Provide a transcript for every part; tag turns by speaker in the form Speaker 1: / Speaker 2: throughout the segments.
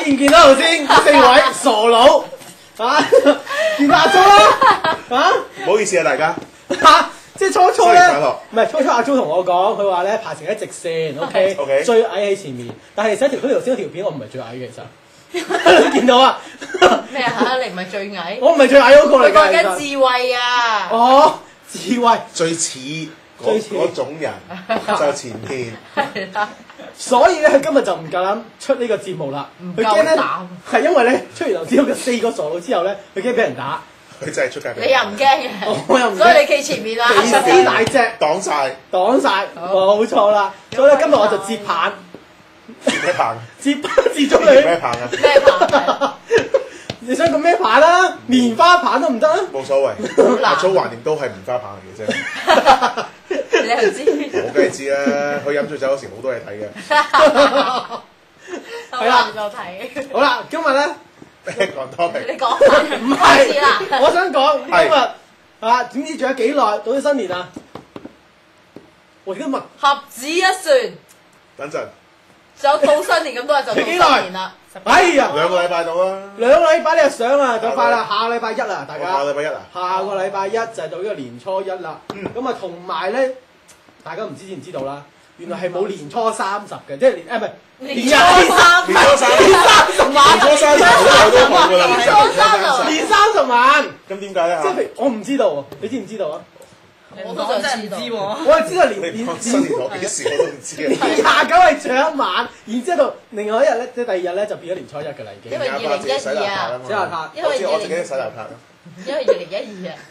Speaker 1: 見唔見到頭先4位傻佬啊？見到阿租啦啊！
Speaker 2: 唔好意思啊，大家。
Speaker 1: 即係初咧，
Speaker 2: 新年快樂
Speaker 1: 唔係初阿租同我講，佢話咧排成一直線，OK，
Speaker 2: OK
Speaker 1: 最矮喺前面。但係其實條頭先嗰條片我唔係最矮嘅，其實你見到啊？
Speaker 3: 咩啊？你唔係最矮？
Speaker 1: 我唔係最矮嗰個嚟
Speaker 3: 佢講
Speaker 1: 㗎。
Speaker 3: 緊智慧啊！
Speaker 1: 哦，智慧。
Speaker 2: 最似嗰種人就前邊。
Speaker 3: 係啦，
Speaker 1: 所以咧，佢今日就唔夠膽出呢個節目啦。佢驚咧，係因為咧出完頭先嗰4個傻佬之後咧，佢驚俾人打。
Speaker 2: 佢真係出街俾
Speaker 3: 你又唔驚嘅，
Speaker 1: 我又唔驚
Speaker 3: 所以你企前面啦。
Speaker 1: 幾支大隻，
Speaker 2: 擋晒。
Speaker 1: 擋晒，冇錯啦。所以咧，今日我就接棒，
Speaker 2: 咩棒？
Speaker 1: 接咗你。
Speaker 2: 咩棒啊？
Speaker 3: 咩棒？
Speaker 1: 你想講咩棒啦？棉花棒都唔得啊？
Speaker 2: 冇所謂。阿祖橫掂都係棉花棒嚟嘅啫。
Speaker 3: 你又知？
Speaker 2: 我梗係知啦，佢飲醉酒嗰時好多嘢睇嘅。
Speaker 3: 係啦，就睇。
Speaker 1: 好啦，今日咧。
Speaker 2: 講 topic。
Speaker 3: 你講翻，
Speaker 1: 唔
Speaker 3: 開始啦。
Speaker 1: 係，我想講今日啊，點知仲有幾耐到啲新年啊？我而家問
Speaker 3: 合指一算，
Speaker 2: 等陣，
Speaker 3: 就到新年咁多日就到新年啦。
Speaker 1: 哎呀，
Speaker 2: 2個禮拜到啦。
Speaker 1: 2個禮拜你就上啊，就快啦，下個禮拜一啦，大家。
Speaker 2: 下個禮拜一啊？
Speaker 1: 下個禮拜一就係到呢個年初一啦。咁啊，同埋咧，大家唔知唔知道啦？原來係冇年初30嘅，即係唔係
Speaker 3: 年初三，
Speaker 2: 年初三，
Speaker 1: 年30晚，
Speaker 2: 年初三好耐都冇㗎啦。
Speaker 3: 年初三
Speaker 1: 年30晚。
Speaker 2: 咁點解咧
Speaker 1: 即係譬如我唔知道喎，你知唔知道啊？
Speaker 3: 我都想知道。
Speaker 1: 我係知道
Speaker 2: 你講新年攞幾時我都唔知嘅。
Speaker 1: 年29係最後一晚，然之後另外一日咧，即係第2日咧就變咗年初一嘅啦已經。
Speaker 3: 因為2012啊，
Speaker 1: 洗邋遢，
Speaker 3: 因為
Speaker 2: 好似我自己洗邋遢啊。
Speaker 3: 因為2012啊，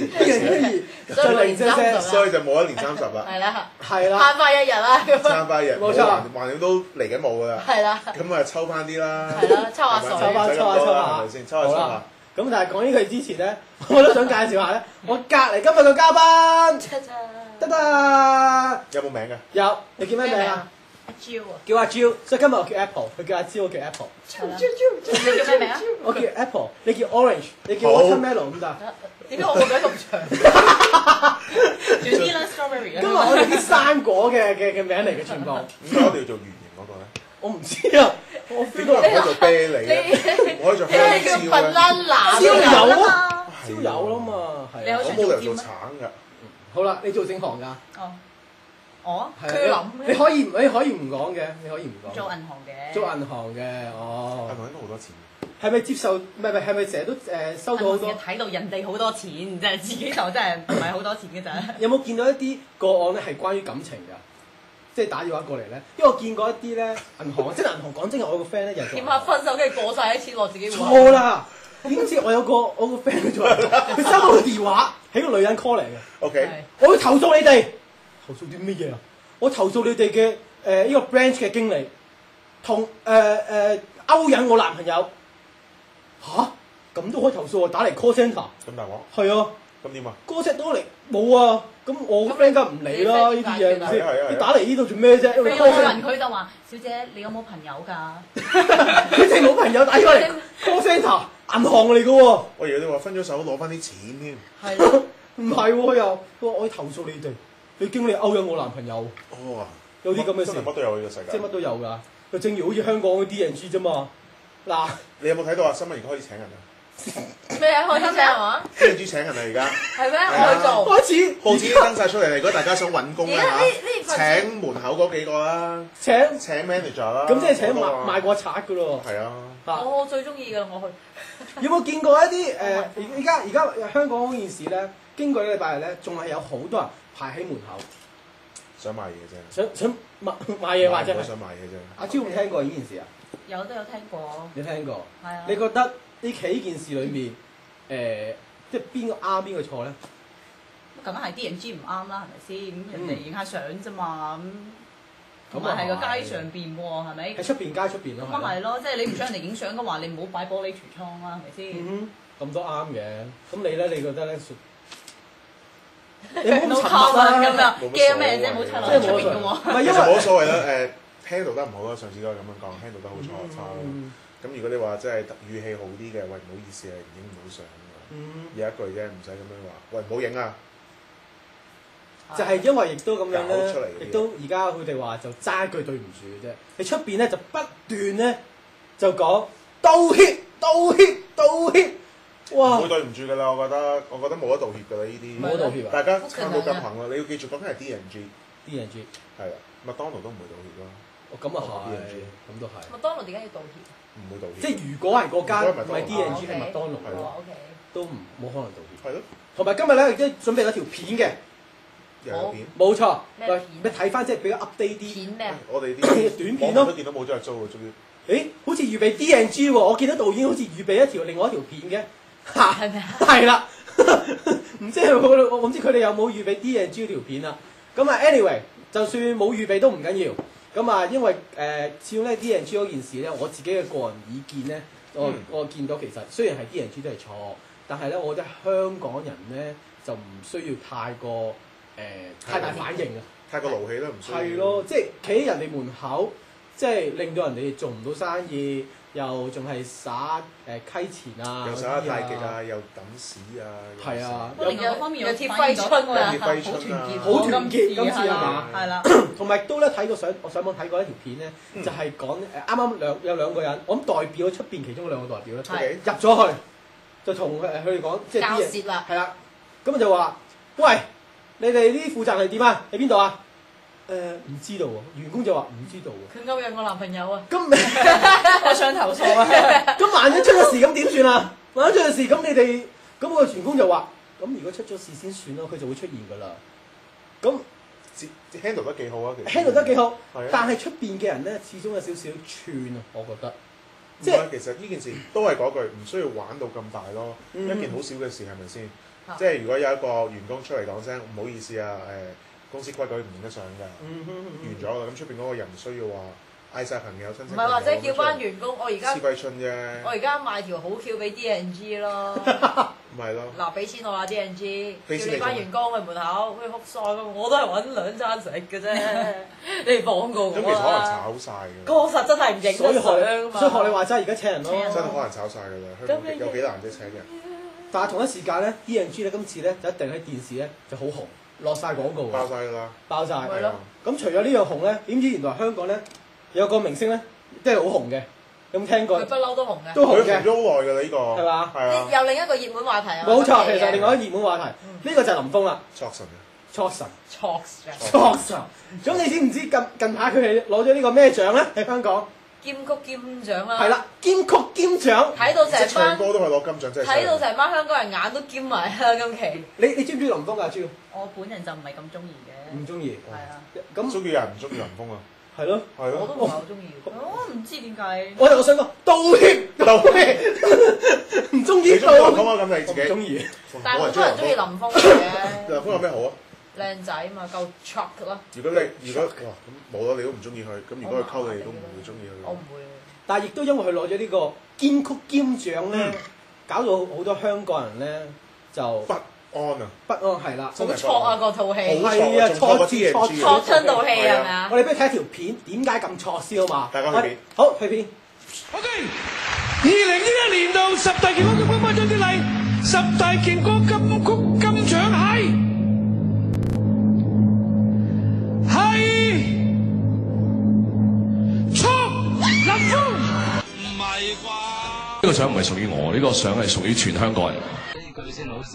Speaker 2: 2012，
Speaker 3: 所以年30
Speaker 2: 所以就冇1年30啦。
Speaker 3: 係啦，
Speaker 1: 係啦，
Speaker 3: 慳翻一日啦。
Speaker 2: 參翻日，
Speaker 1: 冇錯
Speaker 2: 橫掂都嚟緊冇㗎啦。
Speaker 3: 係啦，
Speaker 2: 咁啊抽翻啲啦。
Speaker 3: 係啦，抽下水。
Speaker 2: 係咪先？抽下抽下。
Speaker 1: 咁但係講呢句之前咧，我都想介紹下咧，我隔離今日個嘉賓，得得，
Speaker 2: 有冇名㗎？
Speaker 1: 有，你叫咩名啊？
Speaker 3: 阿蕉啊，
Speaker 1: 叫阿 Jill，所以今日我叫 Apple，佢叫阿 Jill，我叫 Apple。
Speaker 3: 你叫咩名啊？
Speaker 1: 我叫 Apple，你叫 Orange，你叫 Watermelon 咁得。
Speaker 3: 點解我個名咁長？叫 Ela Strawberry 啊！
Speaker 1: 今日我哋啲生果嘅名嚟嘅全部。
Speaker 2: 點解我哋要做圓形嗰個咧？
Speaker 1: 我唔知啊，我
Speaker 2: 點解唔可以做啤梨咧？唔可以做香
Speaker 3: 你叫
Speaker 2: 蕉咧？
Speaker 3: banana
Speaker 1: 蕉有
Speaker 3: 啊！
Speaker 1: 啊，蕉有啦嘛，係啊。
Speaker 2: 我冇理由做橙㗎。
Speaker 1: 好啦，你做正行㗎？
Speaker 3: 哦，我
Speaker 1: 係
Speaker 3: 佢諗
Speaker 1: 你可以唔講嘅，你可以唔講。
Speaker 3: 做銀行嘅，
Speaker 1: 做銀行嘅，哦。
Speaker 2: 銀行應該好多錢。
Speaker 1: 係咪接受？唔係咪成日都收到好多？
Speaker 3: 睇到人哋好多錢，即係自己就真係唔係好多錢嘅咋。
Speaker 1: 有冇見到一啲個案咧係關於感情㗎？即係打電話過嚟咧，因為我見過一啲咧銀行，即係銀行講真嘅，我個 friend 咧又
Speaker 3: 點下分手跟住過晒啲錢落自己戶口。
Speaker 1: 錯啦！點知我個 friend 佢做銀行，佢收到個電話係個女人 call 嚟嘅。
Speaker 2: OK。
Speaker 1: 我要投訴你哋，投訴啲乜嘢啊？我投訴你哋嘅呢個 branch 嘅經理同勾引我男朋友。吓？咁都可以投訴啊？打嚟 call centre。
Speaker 2: 咁大鑊？
Speaker 1: 係啊。
Speaker 2: 咁點啊
Speaker 1: ？call centre 都嚟冇啊！咁我個 friend 梗唔理啦，呢啲嘢係咪先？你打嚟呢度做咩啫？因為 call centre
Speaker 3: 佢就話：小姐，你有冇朋友㗎？
Speaker 1: 佢哋冇朋友打過嚟 call centre 銀行嚟嘅喎。
Speaker 2: 我以為你話分咗手攞翻啲錢添。
Speaker 3: 係咯。
Speaker 1: 唔係喎，佢又佢話我要投訴你哋，你經理勾引我男朋友。
Speaker 2: 哦。
Speaker 1: 有啲咁嘅事。
Speaker 2: 乜都有呢個世界。
Speaker 1: 即係乜都有㗎。就正如好似香港嗰啲D&G啫嘛。嗱，
Speaker 2: 你有冇睇到啊？新聞而家開始請人啊！
Speaker 3: 咩啊？開始請係嘛
Speaker 2: D&G請人啊！而家
Speaker 3: 係咩？我去做。
Speaker 1: 開始
Speaker 2: 報紙已經登晒出嚟啦！如果大家想揾工咧
Speaker 3: 而家
Speaker 2: 嚇，請門口嗰幾個啦，請 manager 啦。
Speaker 1: 咁即係請賣過賊㗎咯。
Speaker 2: 係啊。
Speaker 3: 我最中意㗎，我去。
Speaker 1: 有冇見過一啲而家香港嗰件事咧？經過呢個禮拜日咧，仲係有好多人排喺門口，
Speaker 2: 想買嘢啫。
Speaker 1: 想買嘢或者
Speaker 2: 想買嘢啫。
Speaker 1: 阿超有冇聽過呢件事啊？
Speaker 3: 都有聽過。
Speaker 1: 你聽過？
Speaker 3: 係啊。
Speaker 1: 你覺得呢企呢件事裏面即係邊個啱邊個錯咧？
Speaker 3: 咁係啲人知唔啱啦，係咪先？咁人哋影下相啫嘛，咁同埋係個街上邊喎，係咪？
Speaker 1: 喺出邊街出邊咯。
Speaker 3: 咁咪係咯，即係你唔想人哋影相嘅話，你唔好擺玻璃櫥窗啦，係咪先？
Speaker 1: 咁都啱嘅。咁你咧？你覺得咧？你
Speaker 3: 冇靠啦咁樣，驚咩啫？冇睇落出邊嘅喎。
Speaker 1: 唔係因為
Speaker 2: 冇乜所謂啦。handle 得唔好啦，上次都係咁樣講，handle 得好差啦。咁如果你話真係語氣好啲嘅，喂唔好意思啊，影唔到相㗎。有一句啫，唔使咁樣話，喂唔好影啊！
Speaker 1: 就係因為亦都咁樣咧，亦都而家佢哋話就爭一句對唔住嘅啫。你出邊咧就不斷咧就講道歉，哇！
Speaker 2: 唔會對唔住㗎啦，我覺得冇得道歉㗎啦呢啲。
Speaker 1: 冇得道歉啊！
Speaker 2: 大家撐到咁行啦，你要記住講緊係 D&G， 係啦，麥當勞都唔會道歉啦。
Speaker 1: 哦，咁啊係，咁都係。
Speaker 3: 麥當勞點解要道歉？
Speaker 2: 唔會道歉。
Speaker 1: 即係如果係嗰間唔係 D&G 係麥當勞，
Speaker 2: 係咯，
Speaker 1: 都冇可能道歉。
Speaker 2: 係咯。
Speaker 1: 同埋今日咧，亦都準備咗條片嘅。
Speaker 2: 又有片。
Speaker 1: 冇錯。
Speaker 3: 咩片？
Speaker 1: 你睇翻即係比較 update 啲。
Speaker 3: 片咩啊？
Speaker 2: 我哋啲
Speaker 1: 短片咯。
Speaker 2: 都見到冇咗人租喎，終於。
Speaker 1: 誒，好似預備 D&G 喎，我見到導演好似預備另外一條片嘅。嚇，
Speaker 3: 係咪啊？
Speaker 1: 係啦，唔知我唔知佢哋有冇預備 D&G 條片啊？咁啊，anyway， 就算冇預備都唔緊要。咁啊，因為始終咧 D&G 嗰件事咧，我自己嘅個人意見咧，我見到其實雖然係 D&G 都係錯，但係咧，我覺得香港人咧就唔需要太過太大反應啊，
Speaker 2: 太過勞氣啦，唔需要。
Speaker 1: 係咯，即係企喺人哋門口，即係令到人哋做唔到生意。又仲係耍溪錢啊，
Speaker 2: 又耍太極啊，又抌屎啊，
Speaker 1: 係啊，
Speaker 3: 另一方面有貼揮春啊，
Speaker 1: 好團結，今次係嘛？
Speaker 3: 係啦，
Speaker 1: 同埋都咧睇過我上網睇過一條片咧，就係講啱啱有兩個人，我諗代表出邊其中兩個代表咧，入咗去就同佢哋講，即係
Speaker 3: 交涉啦，
Speaker 1: 係啦，咁就話：喂，你哋啲負責人係點啊？喺邊度啊？唔知道喎，員工就話唔知道喎。佢
Speaker 3: 勾引我男朋友啊！
Speaker 1: 咁
Speaker 3: 我想投訴啊！
Speaker 1: 咁萬一出咗事咁點算啊？萬一出咗事咁你哋咁個員工就話：咁如果出咗事先算咯，佢就會出現㗎啦。咁
Speaker 2: handle 得幾好啊？其實
Speaker 1: handle 得幾好，但係出邊嘅人咧，始終有少少串啊，我覺得。
Speaker 2: 即係其實呢件事都係嗰句，唔需要玩到咁大咯。一件好少嘅事係咪先？即係如果有一個員工出嚟講聲唔好意思啊，公司規矩唔影得相㗎，完咗啦。咁出邊嗰個人唔需要話嗌晒朋友親戚。
Speaker 3: 唔係或者叫翻員工，我而家
Speaker 2: 黐鬼春啫。
Speaker 3: 我而家買條好橋俾 D&G 咯。
Speaker 2: 咪係咯。
Speaker 3: 嗱，俾錢我啦 D&G， 叫你班員工去門口去哭喪咁，我都係揾兩餐食嘅啫。你哋放過我啦。
Speaker 2: 咁其實可能炒晒㗎。
Speaker 3: 確實真係唔影得相啊嘛。
Speaker 1: 所以學你話齋，而家請人咯。
Speaker 2: 真係可能炒晒㗎啦。香港有幾難啫請人。
Speaker 1: 但係同一時間咧 ，D&G 咧今次咧就一定喺電視咧就好紅。落晒廣告
Speaker 2: 爆晒㗎啦！
Speaker 1: 爆晒
Speaker 3: 係咯。
Speaker 1: 咁除咗呢樣紅咧，點知原來香港咧有個明星咧，即係好紅嘅，有冇聽過？
Speaker 3: 佢不嬲都紅嘅。
Speaker 1: 都紅嘅。
Speaker 2: 佢紅咗好耐㗎啦，呢個
Speaker 1: 係嘛？
Speaker 2: 係啊。
Speaker 3: 有另一個熱門話題啊。
Speaker 1: 冇錯，其實另外一個熱門話題，呢個就係林峯啦。
Speaker 2: 卓神。
Speaker 1: 咁你知唔知近排佢係攞咗呢個咩獎咧？喺香港。
Speaker 3: 兼曲兼獎啦。
Speaker 1: 係啦，兼曲兼獎。
Speaker 3: 睇到成班。
Speaker 2: 唱歌都係攞金獎，真係。
Speaker 3: 睇到成班香港人眼都兼埋啦，今期。
Speaker 1: 你知唔知林峯啊？朱？
Speaker 3: 我本人就唔係咁中意嘅。
Speaker 1: 唔中意。
Speaker 3: 係啊。
Speaker 1: 咁
Speaker 2: 中意人唔中意林峯啊？
Speaker 1: 係咯。
Speaker 2: 係咯。
Speaker 3: 我都唔係好中意。我唔知點解。
Speaker 1: 我想講道歉。唔中意。
Speaker 2: 你中意林峯啊？咁你自己。
Speaker 1: 中意。
Speaker 3: 但係好多人中意林峯嘅。
Speaker 2: 林峯有咩好啊？
Speaker 3: 靚仔嘛，夠 chock 咯。
Speaker 2: 如果哇咁冇咯，你都唔中意佢，咁如果佢溝你都唔會中意佢。
Speaker 3: 我唔會。
Speaker 1: 但係亦都因為佢攞咗呢個兼曲兼獎咧，搞到好多香港人咧就
Speaker 2: 不安啊！
Speaker 1: 不安係啦，
Speaker 3: 好錯啊嗰套戲。
Speaker 1: 係啊，錯
Speaker 3: 親套戲係咪啊？
Speaker 1: 我哋不如睇條片，點解咁錯先好嘛？
Speaker 2: 大家去片。
Speaker 1: 好，去片。
Speaker 4: OK， 2021年度十大勁歌金曲頒獎典禮，十大勁歌金曲金獎係。呢個獎唔係屬於我，呢個獎係屬於全香港人。呢句先好笑。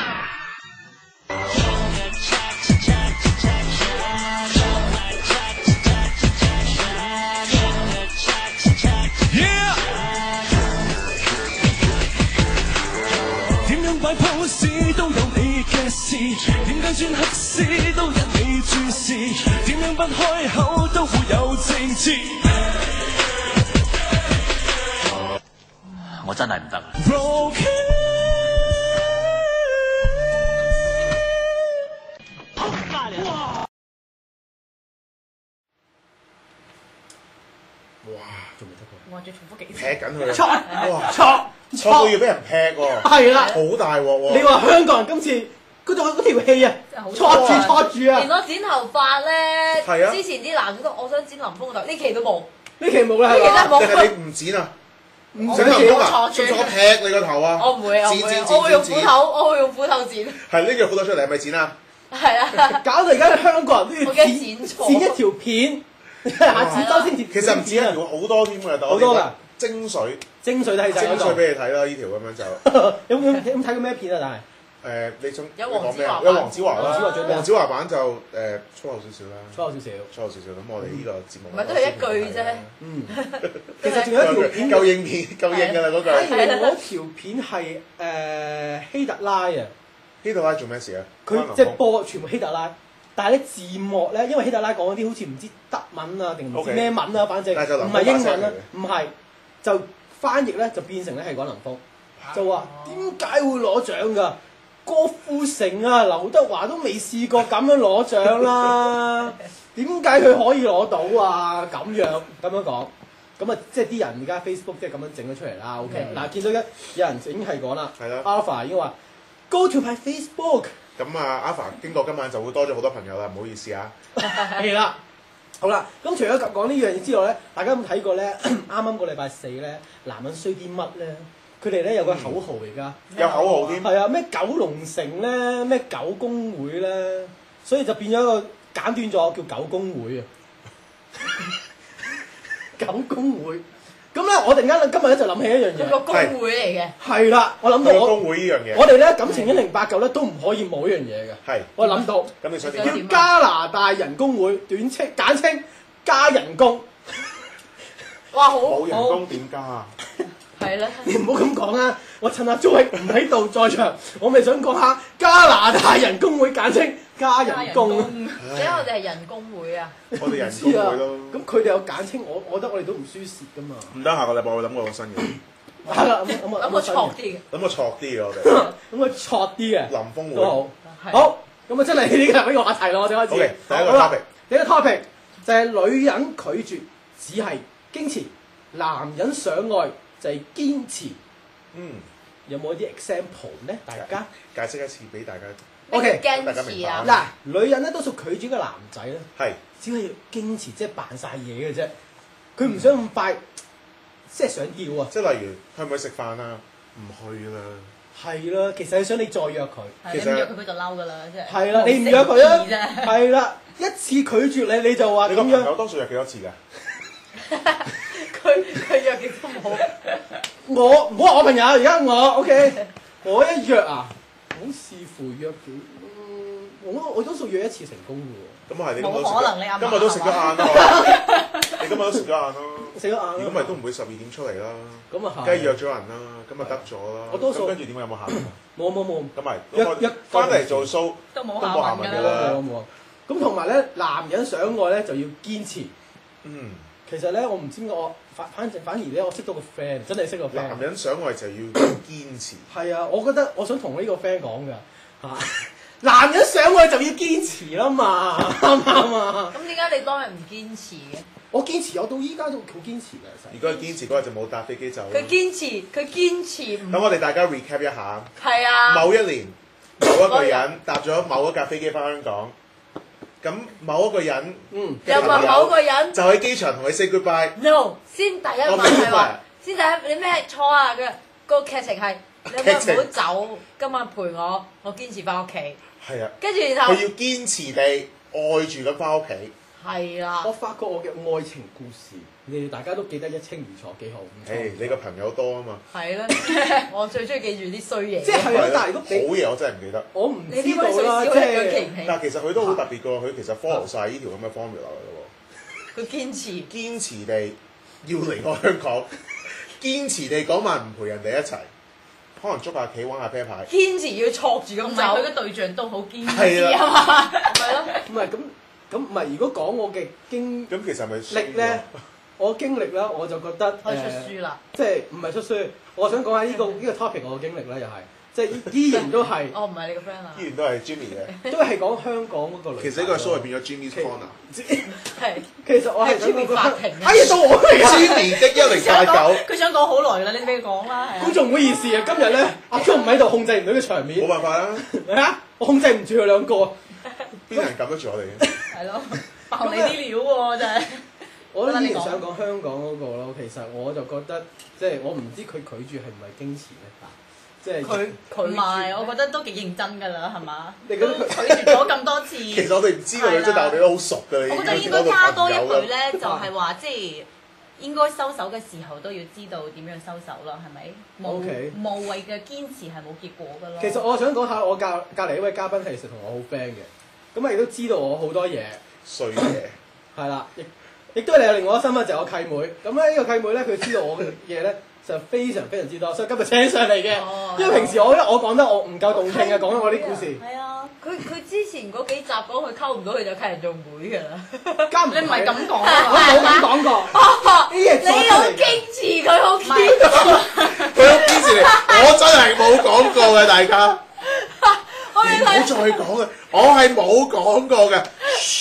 Speaker 4: 點樣擺 pose 都有你嘅事，點解轉黑絲都引你注視，點樣不開口都會有政治。
Speaker 5: 我真係唔得。
Speaker 2: 哇！
Speaker 1: 仲未得過。
Speaker 3: 我仲重複幾次。
Speaker 2: 劈緊佢。
Speaker 1: 錯
Speaker 2: 到要俾人劈喎。
Speaker 1: 係啦。
Speaker 2: 好大鑊喎。
Speaker 1: 你話香港人今次嗰條戲啊，錯住啊！
Speaker 3: 連我剪頭髮咧，
Speaker 2: 係啊。
Speaker 3: 之前啲男都我想剪林峯個頭，呢期都冇。
Speaker 1: 呢期冇啦，係
Speaker 3: 嘛？
Speaker 2: 定係你唔剪啊？
Speaker 1: 唔
Speaker 2: 整林峯啊？仲我劈你個頭啊？
Speaker 3: 我唔會，我會用斧頭，我會用斧頭剪。
Speaker 2: 係拎住斧頭出嚟，係咪剪啊？
Speaker 3: 係啊。
Speaker 1: 搞到而家香港人都要
Speaker 3: 剪
Speaker 1: 一條片，下次周星馳。
Speaker 2: 其實唔止啊，好多添㗎，
Speaker 1: 好多㗎。
Speaker 2: 精髓
Speaker 1: 精髓睇晒嗰
Speaker 2: 精髓
Speaker 1: 度。
Speaker 2: 俾你睇啦，呢條咁樣就
Speaker 1: 有冇睇過咩片啊？但係
Speaker 2: 你想
Speaker 3: 有
Speaker 2: 你講咩啊？
Speaker 3: 黃子華
Speaker 2: 有黃子華啦，
Speaker 1: 黃子華最咩啊
Speaker 2: 黃子華版就粗口少少啦，
Speaker 1: 粗口少少。
Speaker 2: 粗口少少。咁我哋呢個節目
Speaker 3: 唔係都係一句啫。
Speaker 1: 嗯，其實仲有一條片
Speaker 2: 夠應片夠應㗎啦嗰句。
Speaker 1: 嗰條片係希特拉啊，
Speaker 2: 希特拉做咩事啊？
Speaker 1: 佢即係播全部希特拉，但係咧字幕咧，因為希特拉講嗰啲好似唔知德文啊定唔知咩文啊，反正
Speaker 2: 但係就
Speaker 1: 唔係英文啦
Speaker 2: 林，
Speaker 1: 唔係就翻譯咧就變成咧係講林峰，就話點解會攞獎㗎？郭富城啊、劉德華都未試過咁樣攞獎啦，點解佢可以攞到啊？咁樣講，咁啊即係啲人而家 Facebook 即係咁樣整咗出嚟啦。OK，嗱見到有人已經係講啦，
Speaker 2: 係啦
Speaker 1: Alpha 已經話 Go to my Facebook。
Speaker 2: 咁啊，Alpha 經過今晚就會多咗好多朋友啦，唔好意思啊。
Speaker 1: 係啦，好啦，咁除咗講呢樣嘢之外咧，大家有冇睇過咧？啱啱個禮拜四咧，男人衰啲乜咧？佢哋咧有個口號而家，
Speaker 2: 有口號添。
Speaker 1: 係啊，咩九龍城咧，咩九公會咧，所以就變咗一個簡短咗叫九公會啊。九公會，咁咧我突然間今日咧就諗起一樣嘢，
Speaker 3: 佢個工會嚟嘅。
Speaker 1: 係啦，我諗到我
Speaker 2: 佢個工會呢樣嘢。
Speaker 1: 哋咧感情1089咧都唔可以冇一樣嘢嘅。
Speaker 2: 係。
Speaker 1: 我諗到。
Speaker 2: 咁你想點？
Speaker 1: 叫加拿大人工會，簡稱加人工。
Speaker 3: 哇，好
Speaker 2: 冇人工點加啊？
Speaker 3: 係啦。
Speaker 1: 你唔好咁講啊！我趁阿 Joey 唔喺度在場，我咪想講下加拿大人工會，簡稱加人工。
Speaker 3: 點解我哋係人工會啊？
Speaker 2: 我哋人工會咯。
Speaker 1: 咁佢哋有簡稱，我覺得我哋都唔輸蝕噶嘛。
Speaker 2: 唔得，下個禮拜我會諗過個新嘅。
Speaker 1: 係啦，
Speaker 3: 諗個錯啲嘅。
Speaker 2: 諗個錯啲嘅我哋。
Speaker 1: 咁個錯啲嘅。
Speaker 2: 林峰
Speaker 1: 都好。
Speaker 3: 係
Speaker 1: 好，咁啊真係呢個呢個話題咯，我哋開始。
Speaker 2: OK，第一個
Speaker 1: 好啦
Speaker 2: topic。
Speaker 1: 第一個 topic 就係女人拒絕只係矜持，男人上愛就係堅持。
Speaker 2: 嗯。
Speaker 1: 有冇啲 example 咧？大家
Speaker 2: 解釋一次俾大家。
Speaker 1: OK，
Speaker 3: 堅持啊！
Speaker 1: 嗱，女人咧多數拒絕個男仔咧，
Speaker 2: 係。
Speaker 1: 只係要堅持，即係扮晒嘢嘅啫。佢唔想咁快，即係想要啊！
Speaker 2: 即係例如去唔去食飯啊？唔去啦。
Speaker 1: 係啦，其實係想你再約佢。
Speaker 3: 其實你唔約佢，佢就嬲㗎啦，即係。
Speaker 1: 係啦，你唔約佢啊？係啦，一次拒絕你，你就話
Speaker 2: 你個
Speaker 1: 點樣？
Speaker 2: 朋友多數約幾多次㗎？
Speaker 3: 佢約極都冇。
Speaker 1: 我唔好話我朋友，而家我 OK，我一約啊，好視乎約幾。我多數約一次成功嘅喎。
Speaker 2: 咁啊係，你
Speaker 3: 冇可能你
Speaker 2: 今日都食咗晏啦。你今日都食咗晏咯。
Speaker 1: 食咗晏啦。
Speaker 2: 如果唔係都唔會12點出嚟啦。
Speaker 1: 咁啊係。
Speaker 2: 梗係約咗人啦，今日得咗啦。
Speaker 1: 我多數
Speaker 2: 咁跟住點解有冇下文？
Speaker 1: 冇。
Speaker 2: 咁咪
Speaker 1: 約
Speaker 2: 翻嚟做 show
Speaker 3: 都冇
Speaker 2: 都冇下
Speaker 3: 下文㗎
Speaker 2: 文㗎啦。
Speaker 1: 冇。咁同埋咧，男人想愛咧就要堅持。
Speaker 2: 嗯。
Speaker 1: 其實咧，我唔知我反而咧，我識到個 friend，真係識個 friend。
Speaker 2: 男人想愛就要堅持。
Speaker 1: 係啊，我覺得我想同呢個 friend 講㗎嚇，男人想愛就要堅持啦嘛，啱唔啱啊？
Speaker 3: 咁點解你當日唔堅持嘅？
Speaker 1: 我堅持，我到依家都好堅持㗎，其實。
Speaker 2: 如果係堅持嗰日就冇搭飛機走啦。
Speaker 3: 佢堅持唔
Speaker 2: 咁我哋大家 recap 一下。
Speaker 3: 係啊。
Speaker 2: 某一年，某一個人搭咗某一架飛機翻香港，咁某一個人
Speaker 3: 又話某個人
Speaker 2: 就喺機場同佢 say goodbye。
Speaker 3: No， 先第一晚係話，先第一你咩錯啊？佢個劇情係你可唔可以唔好走，今晚陪我，我堅持翻屋企。
Speaker 2: 係啊。
Speaker 3: 跟住然後
Speaker 2: 佢要堅持地愛住咁翻屋企。
Speaker 3: 係啦。
Speaker 1: 我發覺我嘅愛情故事，你哋大家都記得一清二楚，幾好。
Speaker 2: 誒，你個朋友多啊嘛。
Speaker 3: 係啦，我最中意記住啲衰嘢。
Speaker 1: 即係啊，但係如果
Speaker 2: 好嘢我真係唔記得。
Speaker 1: 我唔
Speaker 3: 你
Speaker 1: 知道啦，即係。
Speaker 2: 但其實佢都好特別㗎喎，佢其實 follow 晒呢條咁嘅 formula 㗎喎。
Speaker 3: 佢
Speaker 2: 堅持地要離開香港，堅持地嗰晚唔陪人哋一齊，可能捉下棋玩下啤牌。
Speaker 3: 堅持要錯住咁
Speaker 5: 同
Speaker 3: 走。
Speaker 5: 埋佢嘅對象都好堅
Speaker 2: 係啦
Speaker 5: 持啊嘛。
Speaker 3: 係咯。
Speaker 1: 唔係咁唔係，如果講我嘅經
Speaker 2: 咁其實係咪
Speaker 1: 歷咧，我經歷啦，我就覺得
Speaker 3: 可以出書啦。
Speaker 1: 即係唔係出書？我想講下呢個 topic 我嘅經歷啦，又係即係依然都係
Speaker 3: 哦，唔係你個 friend 啊。
Speaker 2: 依然都係 Jimmy 嘅。
Speaker 1: 都係講香港嗰個女。
Speaker 2: 其實呢個 show 係變咗 Jimmy's Corner。
Speaker 3: 係。
Speaker 1: 其實我係想講
Speaker 3: Jimmy 法庭
Speaker 1: 哎呀，到我嚟啊！
Speaker 2: Jimmy 的1089。
Speaker 3: 佢想講好耐啦，你俾佢講啦。
Speaker 1: 觀眾唔好意思啊，今日咧阿 Jo 唔喺度，控制唔到個場面。
Speaker 2: 冇辦法啦。
Speaker 1: 係啊，我控制唔住佢兩個。
Speaker 2: 邊有人撳得住我哋嘅？
Speaker 3: 係咯，爆你啲料喎真係。
Speaker 1: 我都依然想講香港嗰個咯，其實我就覺得即係我唔知佢拒絕係唔係矜持咧嚇，即係
Speaker 3: 佢唔係，我覺得都幾認真㗎啦，係嘛？
Speaker 1: 你覺得
Speaker 3: 拒絕咗咁多次。
Speaker 2: 其實我哋唔知個女仔，但係我哋都好熟㗎。
Speaker 3: 我覺得應該加多一句咧，就係話即係
Speaker 5: 應該收手嘅時候都要知道點樣收手咯，係咪？
Speaker 1: OK
Speaker 5: 無謂嘅堅持係冇結果㗎咯。
Speaker 1: 其實我想講下我隔離一位嘉賓其實同我好 friend 嘅，咁啊亦都知道我好多嘢，
Speaker 2: 衰嘢。
Speaker 1: 係啦，亦都係有另外一個身份就係我契妹。咁咧呢個契妹咧，佢知道我嘅嘢咧就非常非常之多，所以今日請上嚟嘅。因為平時我講得我唔夠動聽嘅，講緊我啲故事。
Speaker 3: 係啊，佢之前嗰幾集講佢溝唔到，佢就契人做妹㗎啦。
Speaker 5: 你唔係咁講
Speaker 1: 我冇咁講過。呢嘢
Speaker 3: 你好堅持，佢好堅持。
Speaker 2: 佢好堅持你，我真係冇講過嘅，大家。你唔好再講啦，我係冇講過嘅。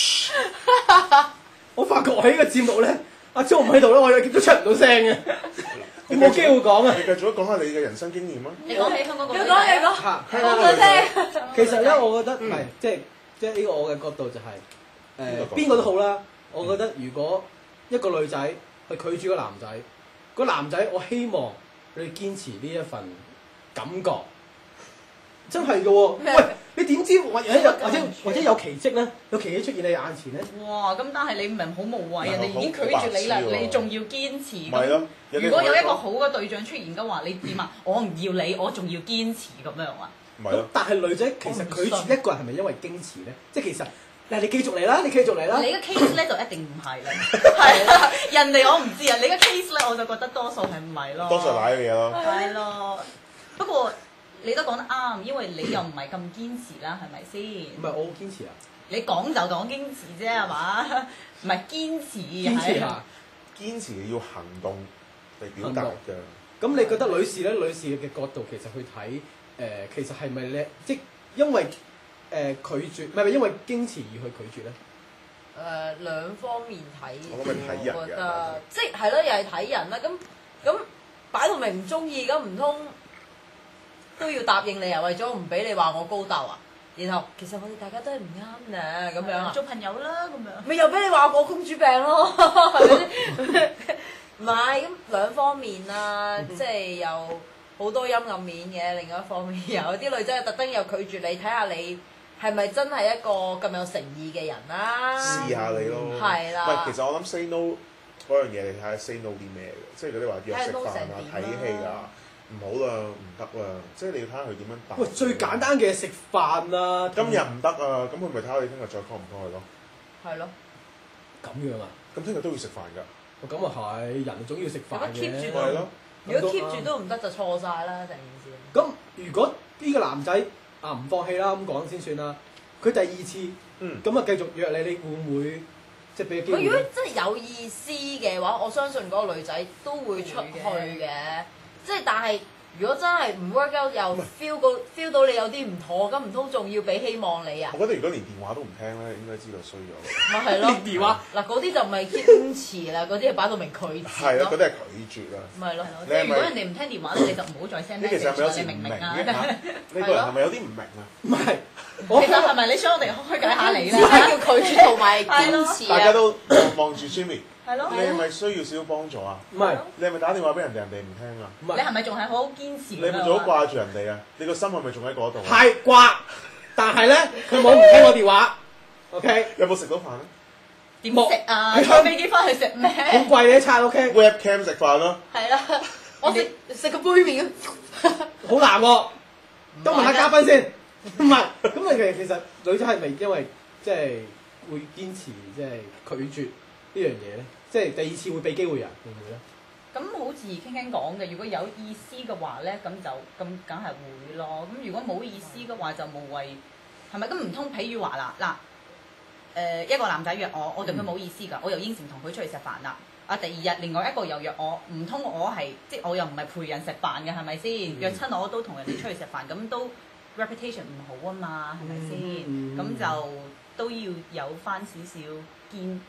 Speaker 1: 我發覺我喺呢個節目咧，阿鐘唔喺度咧，我都出唔到聲嘅，我冇機會講啊。
Speaker 2: 你繼續講下你嘅人生經驗啊。
Speaker 5: 你講起香港個女
Speaker 3: 你
Speaker 5: 仔，
Speaker 3: 講，我想聽。
Speaker 1: 其實咧，我覺得係即係呢個我嘅角度就係邊個都好啦。我覺得如果一個女仔去拒絕個男仔，個男仔我希望你堅持呢一份感覺，真係嘅喎。喂，你點知或者有奇蹟咧？有奇蹟出現你眼前咧？
Speaker 5: 哇！咁但係你唔係好無謂，人哋已經拒
Speaker 2: 好
Speaker 5: 絕你啦，
Speaker 2: 白痴喎
Speaker 5: 你仲要堅持。
Speaker 2: 咪咯，
Speaker 5: 如果有一個好嘅對象出現嘅話，你點啊？我唔要你，我仲要堅持咁樣啊？
Speaker 2: 咪咯。
Speaker 1: 但係女仔其實拒絕一個人係咪因為堅持咧？即係其實嗱，你繼續嚟啦，你繼續嚟啦。
Speaker 5: 你嘅 case 咧就一定唔係啦，係啦，人哋我唔知啊，你嘅 case 咧我就覺得多數係唔係咯。
Speaker 2: 多數賴嘅嘢咯。
Speaker 5: 係咯，不過你都講得啱，因為你又唔係咁堅持啦，係咪先？
Speaker 1: 唔係我好堅持啊！
Speaker 5: 你講就講堅持啫，係嘛？唔係堅持，
Speaker 1: 堅持下。
Speaker 2: 堅持要行動嚟表達㗎。
Speaker 1: 咁你覺得女士咧，女士嘅角度其實去睇其實係咪咧？即因為拒絕，唔係因為堅持而去拒絕咧？
Speaker 3: 兩方面睇，
Speaker 2: 我諗係睇人嘅
Speaker 3: 我覺得即係咯，又係睇人啦。咁擺到明唔中意，咁唔通都要答應你啊？為咗唔俾你話我高竇啊？然後其實我哋大家都係唔啱嘅咁樣啊，
Speaker 5: 做朋友啦咁樣。
Speaker 3: 咪又俾你話我公主病咯，係咪先？唔係咁兩方面啦，即係有好多陰暗面嘅。另外一方面有啲女仔特登又拒絕你，睇下你係咪真係一個咁有誠意嘅人啦？
Speaker 2: 試下你咯。
Speaker 3: 係啦。
Speaker 2: 唔係，其實我諗 say no 嗰樣嘢，你睇下 say no 啲咩嘅，即係嗰啲話約食飯啊、睇戲啊，唔好啦，唔得啦，即係你要睇下佢點樣答。
Speaker 1: 喂，最簡單嘅食飯啊，
Speaker 2: 今日唔得啊，咁佢咪睇下你聽日再 call 唔 call 佢咯。
Speaker 3: 係咯。
Speaker 1: 咁樣啊？
Speaker 2: 咁聽日都要食飯㗎。
Speaker 1: 咁啊係，人總要食飯嘅。
Speaker 3: keep 住
Speaker 2: 係咯。
Speaker 3: 如果 keep 住都唔得，就錯晒啦，成件事。
Speaker 1: 咁如果呢個男仔唔放棄啦，咁講先算啦。佢第二次咁啊繼續約你，你會唔會即係俾機會？
Speaker 3: 如果真係有意思嘅話，我相信嗰個女仔都會出去嘅。即係但係如果真係唔 work out 又 feel 到你有啲唔妥，咁唔通仲要俾希望你啊？
Speaker 2: 我覺得如果連電話都唔聽咧，應該知道衰咗。
Speaker 3: 咪係咯，
Speaker 1: 連電話
Speaker 3: 嗱嗰啲就唔係堅持啦，嗰啲係擺到明拒絕
Speaker 2: 係啦，嗰啲係拒絕啦。
Speaker 3: 咪係咯，
Speaker 5: 即係如果人哋唔聽電話咧，你就唔好再 send
Speaker 2: 呢其實係咪有時
Speaker 5: 你明唔明啊？
Speaker 2: 呢個人係咪有啲唔明啊？
Speaker 1: 唔係，
Speaker 5: 其實係咪你想我哋開解下你咧？
Speaker 3: 只係叫拒絕同埋堅持啊！
Speaker 2: 大家都望住 Jimmy，
Speaker 5: 係咯。
Speaker 2: 你係咪需要少少幫助啊？
Speaker 1: 唔係，
Speaker 2: 你係咪打電話俾人哋，人哋唔聽啊？
Speaker 1: 唔係，
Speaker 5: 你係咪仲係好堅持？
Speaker 2: 你係咪仲好掛住人哋啊？你個心係咪仲喺嗰度啊？
Speaker 1: 係掛，但係咧佢冇唔聽我電話。OK，
Speaker 2: 有冇食到飯啊？
Speaker 5: 點食啊？坐飛機翻去食咩？
Speaker 1: 好貴嘅一餐 OK，
Speaker 2: Webcam 食飯咯。
Speaker 3: 係啦，我食個杯麵
Speaker 1: 好難喎。都問下嘉賓先，唔係咁啊？其實女仔係咪因為即係會堅持即係拒絕呢樣嘢咧？即係第二次會俾機會人，會唔會咧？
Speaker 5: 咁好似傾傾講嘅，如果有意思嘅話咧，咁梗係會咯。咁如果冇意思嘅話，就無謂係咪？咁唔通譬如話嗱一個男仔約我對佢冇意思㗎，我又應承同佢出去食飯啦。第二日另外一個又約我，唔通我係即係我又唔係陪人食飯嘅係咪先？約親我都同人哋出去食飯，咁都 reputation 唔好啊嘛，係咪先？咁就都要有翻少少堅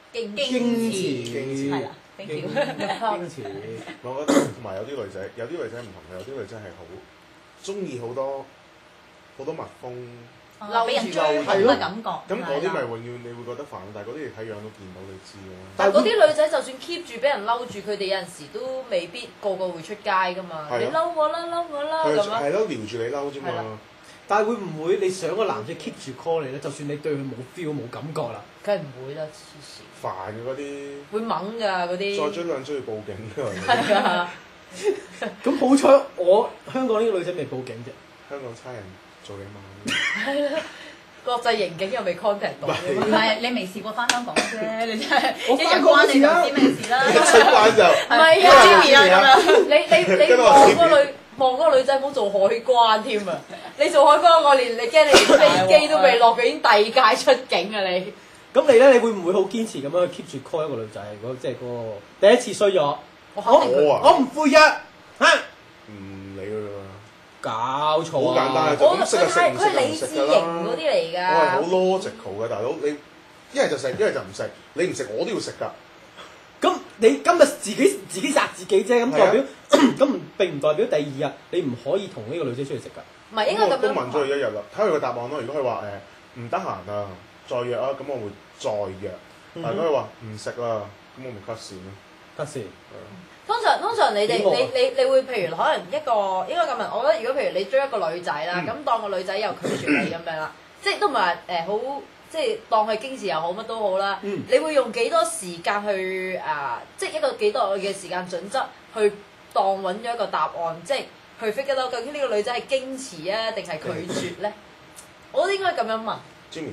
Speaker 5: 持，係啦，
Speaker 1: 堅持。
Speaker 2: 我覺得同埋有啲女仔唔同嘅，有啲女仔係好中意好多蜜蜂。
Speaker 5: 俾人追捧嘅感覺。
Speaker 2: 咁嗰啲咪永遠你會覺得煩，但係嗰啲你睇樣都見到你知嘅。
Speaker 3: 但係嗰啲女仔就算 keep 住俾人嬲住，佢哋有陣時都未必個個會出街噶嘛。你嬲我啦，嬲我啦咁樣。
Speaker 2: 係咯，撩住你嬲啫嘛。
Speaker 1: 但係會唔會你想個男仔 keep 住 call 你咧？就算你對佢冇 feel 冇感覺啦，
Speaker 3: 梗係唔會啦，黐線。
Speaker 2: 煩嘅嗰啲，
Speaker 3: 會猛㗎嗰啲。
Speaker 2: 再追兩追要報警㗎。
Speaker 3: 係啊，
Speaker 1: 咁好彩我香港呢個女仔未報警啫。
Speaker 2: 香港差人做你嘛？
Speaker 3: 係啦。國際刑警又未 contact 到。
Speaker 5: 唔係你未試過翻香港啫，你真係
Speaker 1: 我
Speaker 5: 一日
Speaker 1: 返過
Speaker 5: 關你就
Speaker 1: 一次啦
Speaker 5: 知咩事啦。
Speaker 2: 一出關就
Speaker 3: 唔係啊
Speaker 5: ，Jimmy 啊咁樣。
Speaker 3: 你望嗰個女仔唔好做海關添啊！你做海關我連你驚你連飛機都未落，佢已經第二屆出境啊你！
Speaker 1: 咁你咧，你會唔會好堅持咁樣 keep 住 call 一個女仔？如果即係嗰個第一次衰咗，我唔赴約嚇，
Speaker 2: 唔理佢啦。
Speaker 1: 搞錯
Speaker 2: 好簡單啊！
Speaker 3: 我
Speaker 2: 咁識就食，唔
Speaker 3: 佢係理智
Speaker 2: 食就唔食㗎
Speaker 3: 型嗰啲
Speaker 2: 啦。
Speaker 3: 嚟
Speaker 2: 我係好
Speaker 3: 㗎。
Speaker 2: logical 嘅大佬，你一係就食，一係就唔食。你唔食我都要食㗎。
Speaker 1: 咁你今日自己殺自己啫，咁代表咁並唔代表第二日你唔可以同呢個女仔出去食㗎。
Speaker 3: 唔係應該咁樣。
Speaker 2: 都問咗佢一日啦，睇佢個答案咯。如果佢話唔得閒啊，再約啊，咁我會再約。但係如果佢話唔食啦，咁我咪 cut 線咯。
Speaker 1: 得先。
Speaker 3: 通常你哋
Speaker 1: 點喎
Speaker 3: 你會譬如可能一個應該咁問，我覺得如果譬如你追一個女仔啦，咁當個女仔又拒絕你咁樣啦，即係都唔係好。即係當佢矜持又好，乜都好啦。你會用幾多時間去即係一個幾多嘅時間準則去當揾咗一個答案，即係去 figure 到究竟呢個女仔係矜持啊，定係拒絕咧？我覺得應該咁樣問。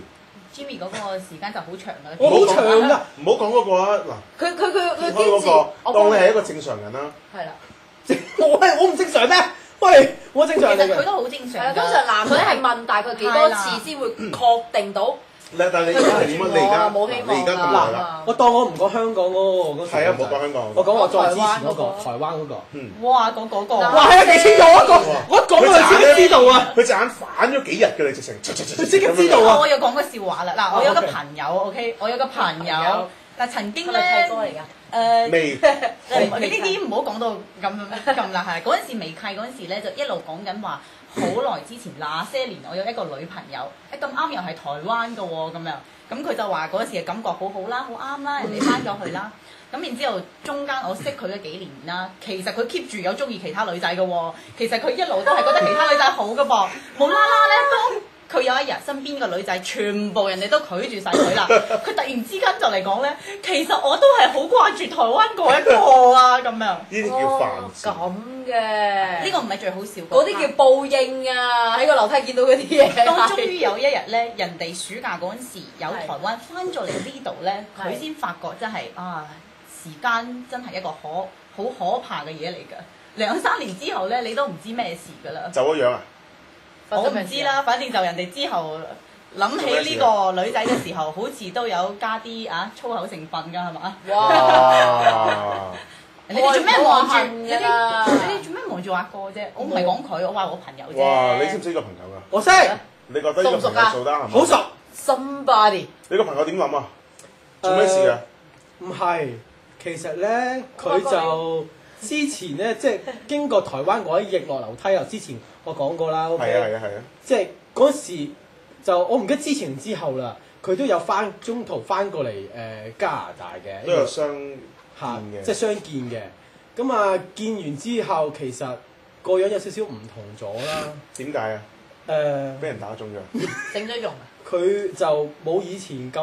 Speaker 5: Jimmy 嗰個時間就好長㗎啦。
Speaker 1: 我好長㗎，
Speaker 2: 唔好講嗰個啊！嗱，
Speaker 3: 佢
Speaker 2: 開
Speaker 3: 堅持，
Speaker 2: 嗰個，當你係一個正常人啦。
Speaker 3: 係啦。
Speaker 1: 我唔正常咩？喂，我正常嚟嘅。
Speaker 5: 其實佢都好正常㗎。
Speaker 3: 通常男女係問大概幾多次先會確定到？
Speaker 2: 但係你而家係點啊？你而家
Speaker 3: 冇希望
Speaker 2: 你而家咁耐啦。
Speaker 1: 我當我唔講香港嗰個嗰時。
Speaker 2: 係啊，唔好講香港。
Speaker 1: 我講我再之前嗰個台灣嗰個。
Speaker 5: 哇！嗰個。
Speaker 1: 哇！係啊，幾千個一個，我一講佢自己知道啊。
Speaker 2: 佢隻眼反咗幾日嘅，你直情。
Speaker 1: 佢即刻知道啊！
Speaker 5: 我有講個笑話啦。嗱，我有個朋友 ，OK， 我有個朋友，但曾經咧。
Speaker 3: 係歌嚟㗎。
Speaker 2: 未。
Speaker 5: 呢啲唔好講到咁啦，係嗰陣時未契嗰陣時咧，就一路講緊話。好耐之前那些年，我有一個女朋友，咁啱又係台灣嘅喎，咁樣，咁佢就話嗰陣時嘅感覺好好啦，好啱啦，人哋翻咗去啦，咁然之後中間我識佢咗幾年啦，其實佢 keep 住有中意其他女仔嘅喎，其實佢一路都係覺得其他女仔好嘅噃，無啦啦咧佢有一日身邊個女仔全部人哋都拒絕晒佢啦，佢突然之間就嚟講咧，其實我都係好掛住台灣嗰一個啊，咁樣。
Speaker 2: 呢啲叫犯賤。
Speaker 3: 咁嘅。
Speaker 5: 呢個唔係最好笑。
Speaker 3: 嗰啲叫報應啊！喺個樓梯見到嗰啲嘢。
Speaker 5: 當終於有一日咧，人哋暑假嗰陣時有台灣翻咗嚟呢度咧，佢先發覺真係時間真係一個好可怕嘅嘢嚟㗎。2、3年之後咧，你都唔知咩事㗎啦。
Speaker 2: 走咗樣啊？
Speaker 5: 我唔知啦，反正就人哋之後諗起呢個女仔嘅時候，好似都有加啲粗口成分㗎，係嘛？
Speaker 2: 哇！
Speaker 5: 你哋做咩望住？
Speaker 3: 你哋
Speaker 5: 做咩望住阿哥啫？我唔係講佢，我話我朋友啫。
Speaker 2: 哇！你識唔識呢個朋友㗎？
Speaker 1: 我識。
Speaker 2: 你覺得呢個朋友做得係咪？
Speaker 1: 好熟。
Speaker 3: Somebody。
Speaker 2: 你個朋友點諗啊？做咩事啊？
Speaker 1: 唔係，其實咧佢就之前咧即係經過台灣嗰啲逆落樓梯啊，之前我講過啦。
Speaker 2: 係啊。
Speaker 1: 即係嗰時就我唔記得之前之後啦，佢都有中途翻過嚟加拿大嘅，
Speaker 2: 都有相見嘅，
Speaker 1: 即係相見嘅。咁啊見完之後，其實個樣有少少唔同咗啦。
Speaker 2: 點解啊？俾人打中咗。
Speaker 3: 整咗容啊！
Speaker 1: 佢就冇以前咁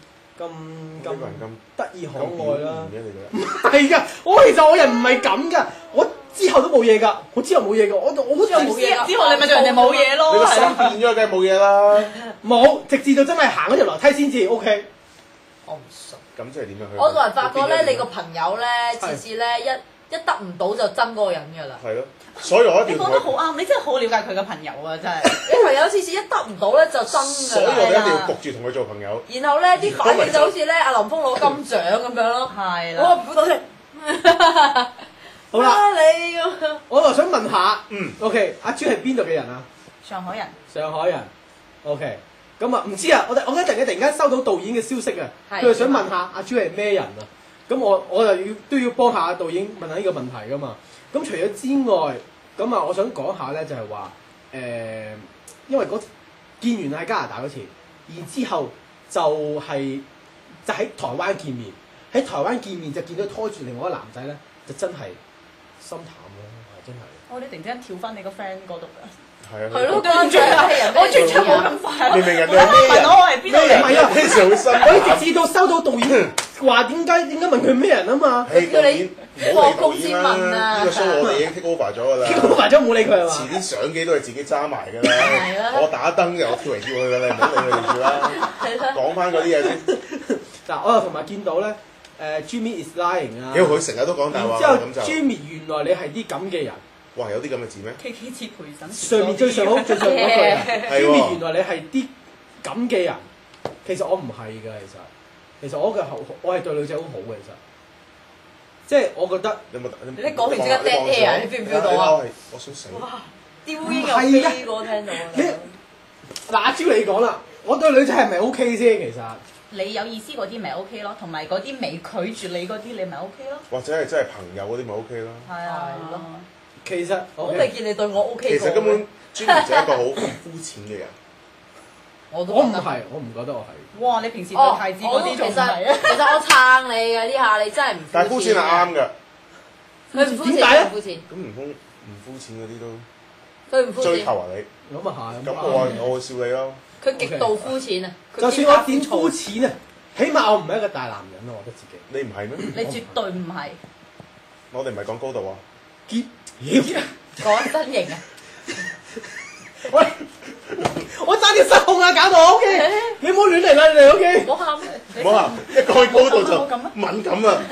Speaker 1: 得意可愛啦。唔係㗎，其實我人唔係咁㗎，我之後都冇嘢㗎，我之後冇嘢㗎，我好似冇嘢㗎。
Speaker 5: 之後你咪對人哋冇嘢咯。
Speaker 2: 你個心變咗，梗係冇嘢啦。
Speaker 1: 冇，直至到真係行嗰條樓梯先至 OK。
Speaker 3: 我唔信。
Speaker 2: 咁即係點樣？
Speaker 3: 我個人發覺咧，你個朋友咧，次次咧一得唔到就憎嗰個人㗎啦。
Speaker 2: 係咯，所以我一定要。
Speaker 5: 你講得好啱，你真係好了解佢嘅朋友啊！真係。
Speaker 3: 你朋友次次一得唔到咧就憎㗎啦。
Speaker 2: 所以我哋一定要焗住同佢做朋友。
Speaker 3: 然後咧啲反應就好似咧阿林峰攞金獎咁樣咯。
Speaker 5: 係啦。
Speaker 3: 我估到你。
Speaker 1: 好啦，
Speaker 3: 你咁。
Speaker 1: 我就想問下，OK， 阿朱係邊度嘅人啊？
Speaker 5: 上海人。
Speaker 1: 上海人 ，OK。咁啊，唔知啊，我突然間收到導演嘅消息啊，佢就想問下阿朱係咩人啊？咁我就都要幫下導演問下呢個問題噶嘛。咁除咗之外，咁啊，我想講下咧，就係話因為見完喺加拿大嗰次，然之後就喺台灣見面，喺台灣見面就見到拖住另外一個男仔咧，就真係心淡咯，係真係。
Speaker 5: 你突然之間跳翻你個 friend 嗰度㗎。
Speaker 2: 係啊，
Speaker 3: 係咯，跟住係人
Speaker 5: 我轉出冇咁快，
Speaker 2: 明明人哋係咩人
Speaker 5: 問我係邊度
Speaker 1: 唔
Speaker 5: 嚟？
Speaker 1: 係啊，
Speaker 2: 咩時候會新
Speaker 1: 我直至到收到導演話點解問佢咩人啊嘛，
Speaker 2: 誒導演唔好理導演
Speaker 3: 放工先問
Speaker 2: 啦，
Speaker 3: 啊
Speaker 2: 呢個 show 我哋已經 take over 咗㗎啦。
Speaker 1: 結果埋咗冇理佢係
Speaker 2: 遲
Speaker 1: 嘛？
Speaker 2: 啲相機都係自己揸埋㗎
Speaker 3: 係
Speaker 2: 啦
Speaker 3: 啊，
Speaker 2: 我打燈嘅，我跳嚟跳去㗎啦，唔好理佢哋住啦。
Speaker 3: 係啦，
Speaker 2: 講翻嗰啲嘢先，
Speaker 1: 嗱，我又同埋見到咧，Jimmy is lying 啊，
Speaker 2: 因為佢成日都講大話
Speaker 1: 然之後
Speaker 2: 咁就，
Speaker 1: Jimmy 原來你係啲咁嘅人，
Speaker 2: 哇有啲咁嘅字咩？
Speaker 5: K K 似陪審
Speaker 1: 上面最上嗰句啊
Speaker 2: 係喎
Speaker 1: ，Jimmy 原來你係啲咁嘅人，其實我唔係㗎，其實我係對女仔好好嘅，其實，即係我覺得。
Speaker 2: 你有冇？
Speaker 3: 你講完即刻 dead air，你 feel 唔 feel 到啊？
Speaker 2: 我想死。
Speaker 3: 哇！雕鷹又飛過，聽到啊！
Speaker 1: 嗱，阿招你講啦，我對女仔係咪 OK 先？其實
Speaker 5: 你有意思嗰啲咪 O K 咯，同埋嗰啲未拒絕你嗰啲你咪 O K 咯。
Speaker 2: 或者係真係朋友嗰啲咪 OK 咯。
Speaker 5: 係啊，
Speaker 3: 係咯
Speaker 1: 其實
Speaker 3: 我
Speaker 1: OK
Speaker 3: 未見你對我 OK 過
Speaker 2: 其實根本 Jimmy 就係一個好膚淺嘅人。
Speaker 1: 我唔
Speaker 3: 我都覺得
Speaker 1: 係，我唔覺得我係。
Speaker 5: 哇！你平時對
Speaker 3: 哦，
Speaker 5: 太子
Speaker 3: 我
Speaker 5: 嗰啲仲唔
Speaker 3: 都其實
Speaker 5: 係啊？
Speaker 3: 其實我撐你嘅呢下，你真係唔
Speaker 2: 但係膚淺係啱㗎，
Speaker 3: 佢唔膚淺，
Speaker 1: 點解咧
Speaker 3: 佢唔膚淺，
Speaker 2: 咁唔膚淺嗰啲
Speaker 3: 佢唔膚淺，
Speaker 2: 都追求啊你。
Speaker 1: 咁啊係。
Speaker 2: 咁我會笑你咯。
Speaker 3: 佢極度膚淺啊！佢
Speaker 1: 就算我點膚淺啊，起碼我唔係一個大男人咯，我覺得自己。
Speaker 2: 你唔係咩？
Speaker 5: 你絕對唔係。
Speaker 2: 我哋唔係講高度啊。
Speaker 1: 結
Speaker 3: 講身形啊！
Speaker 1: 喂，我爭啲失控啊，搞到 OK，你唔好亂嚟啦，你哋 OK。
Speaker 3: 唔好喊，
Speaker 2: 唔好啊！一講起高度就
Speaker 5: 唔好咁啊
Speaker 2: 敏感啊。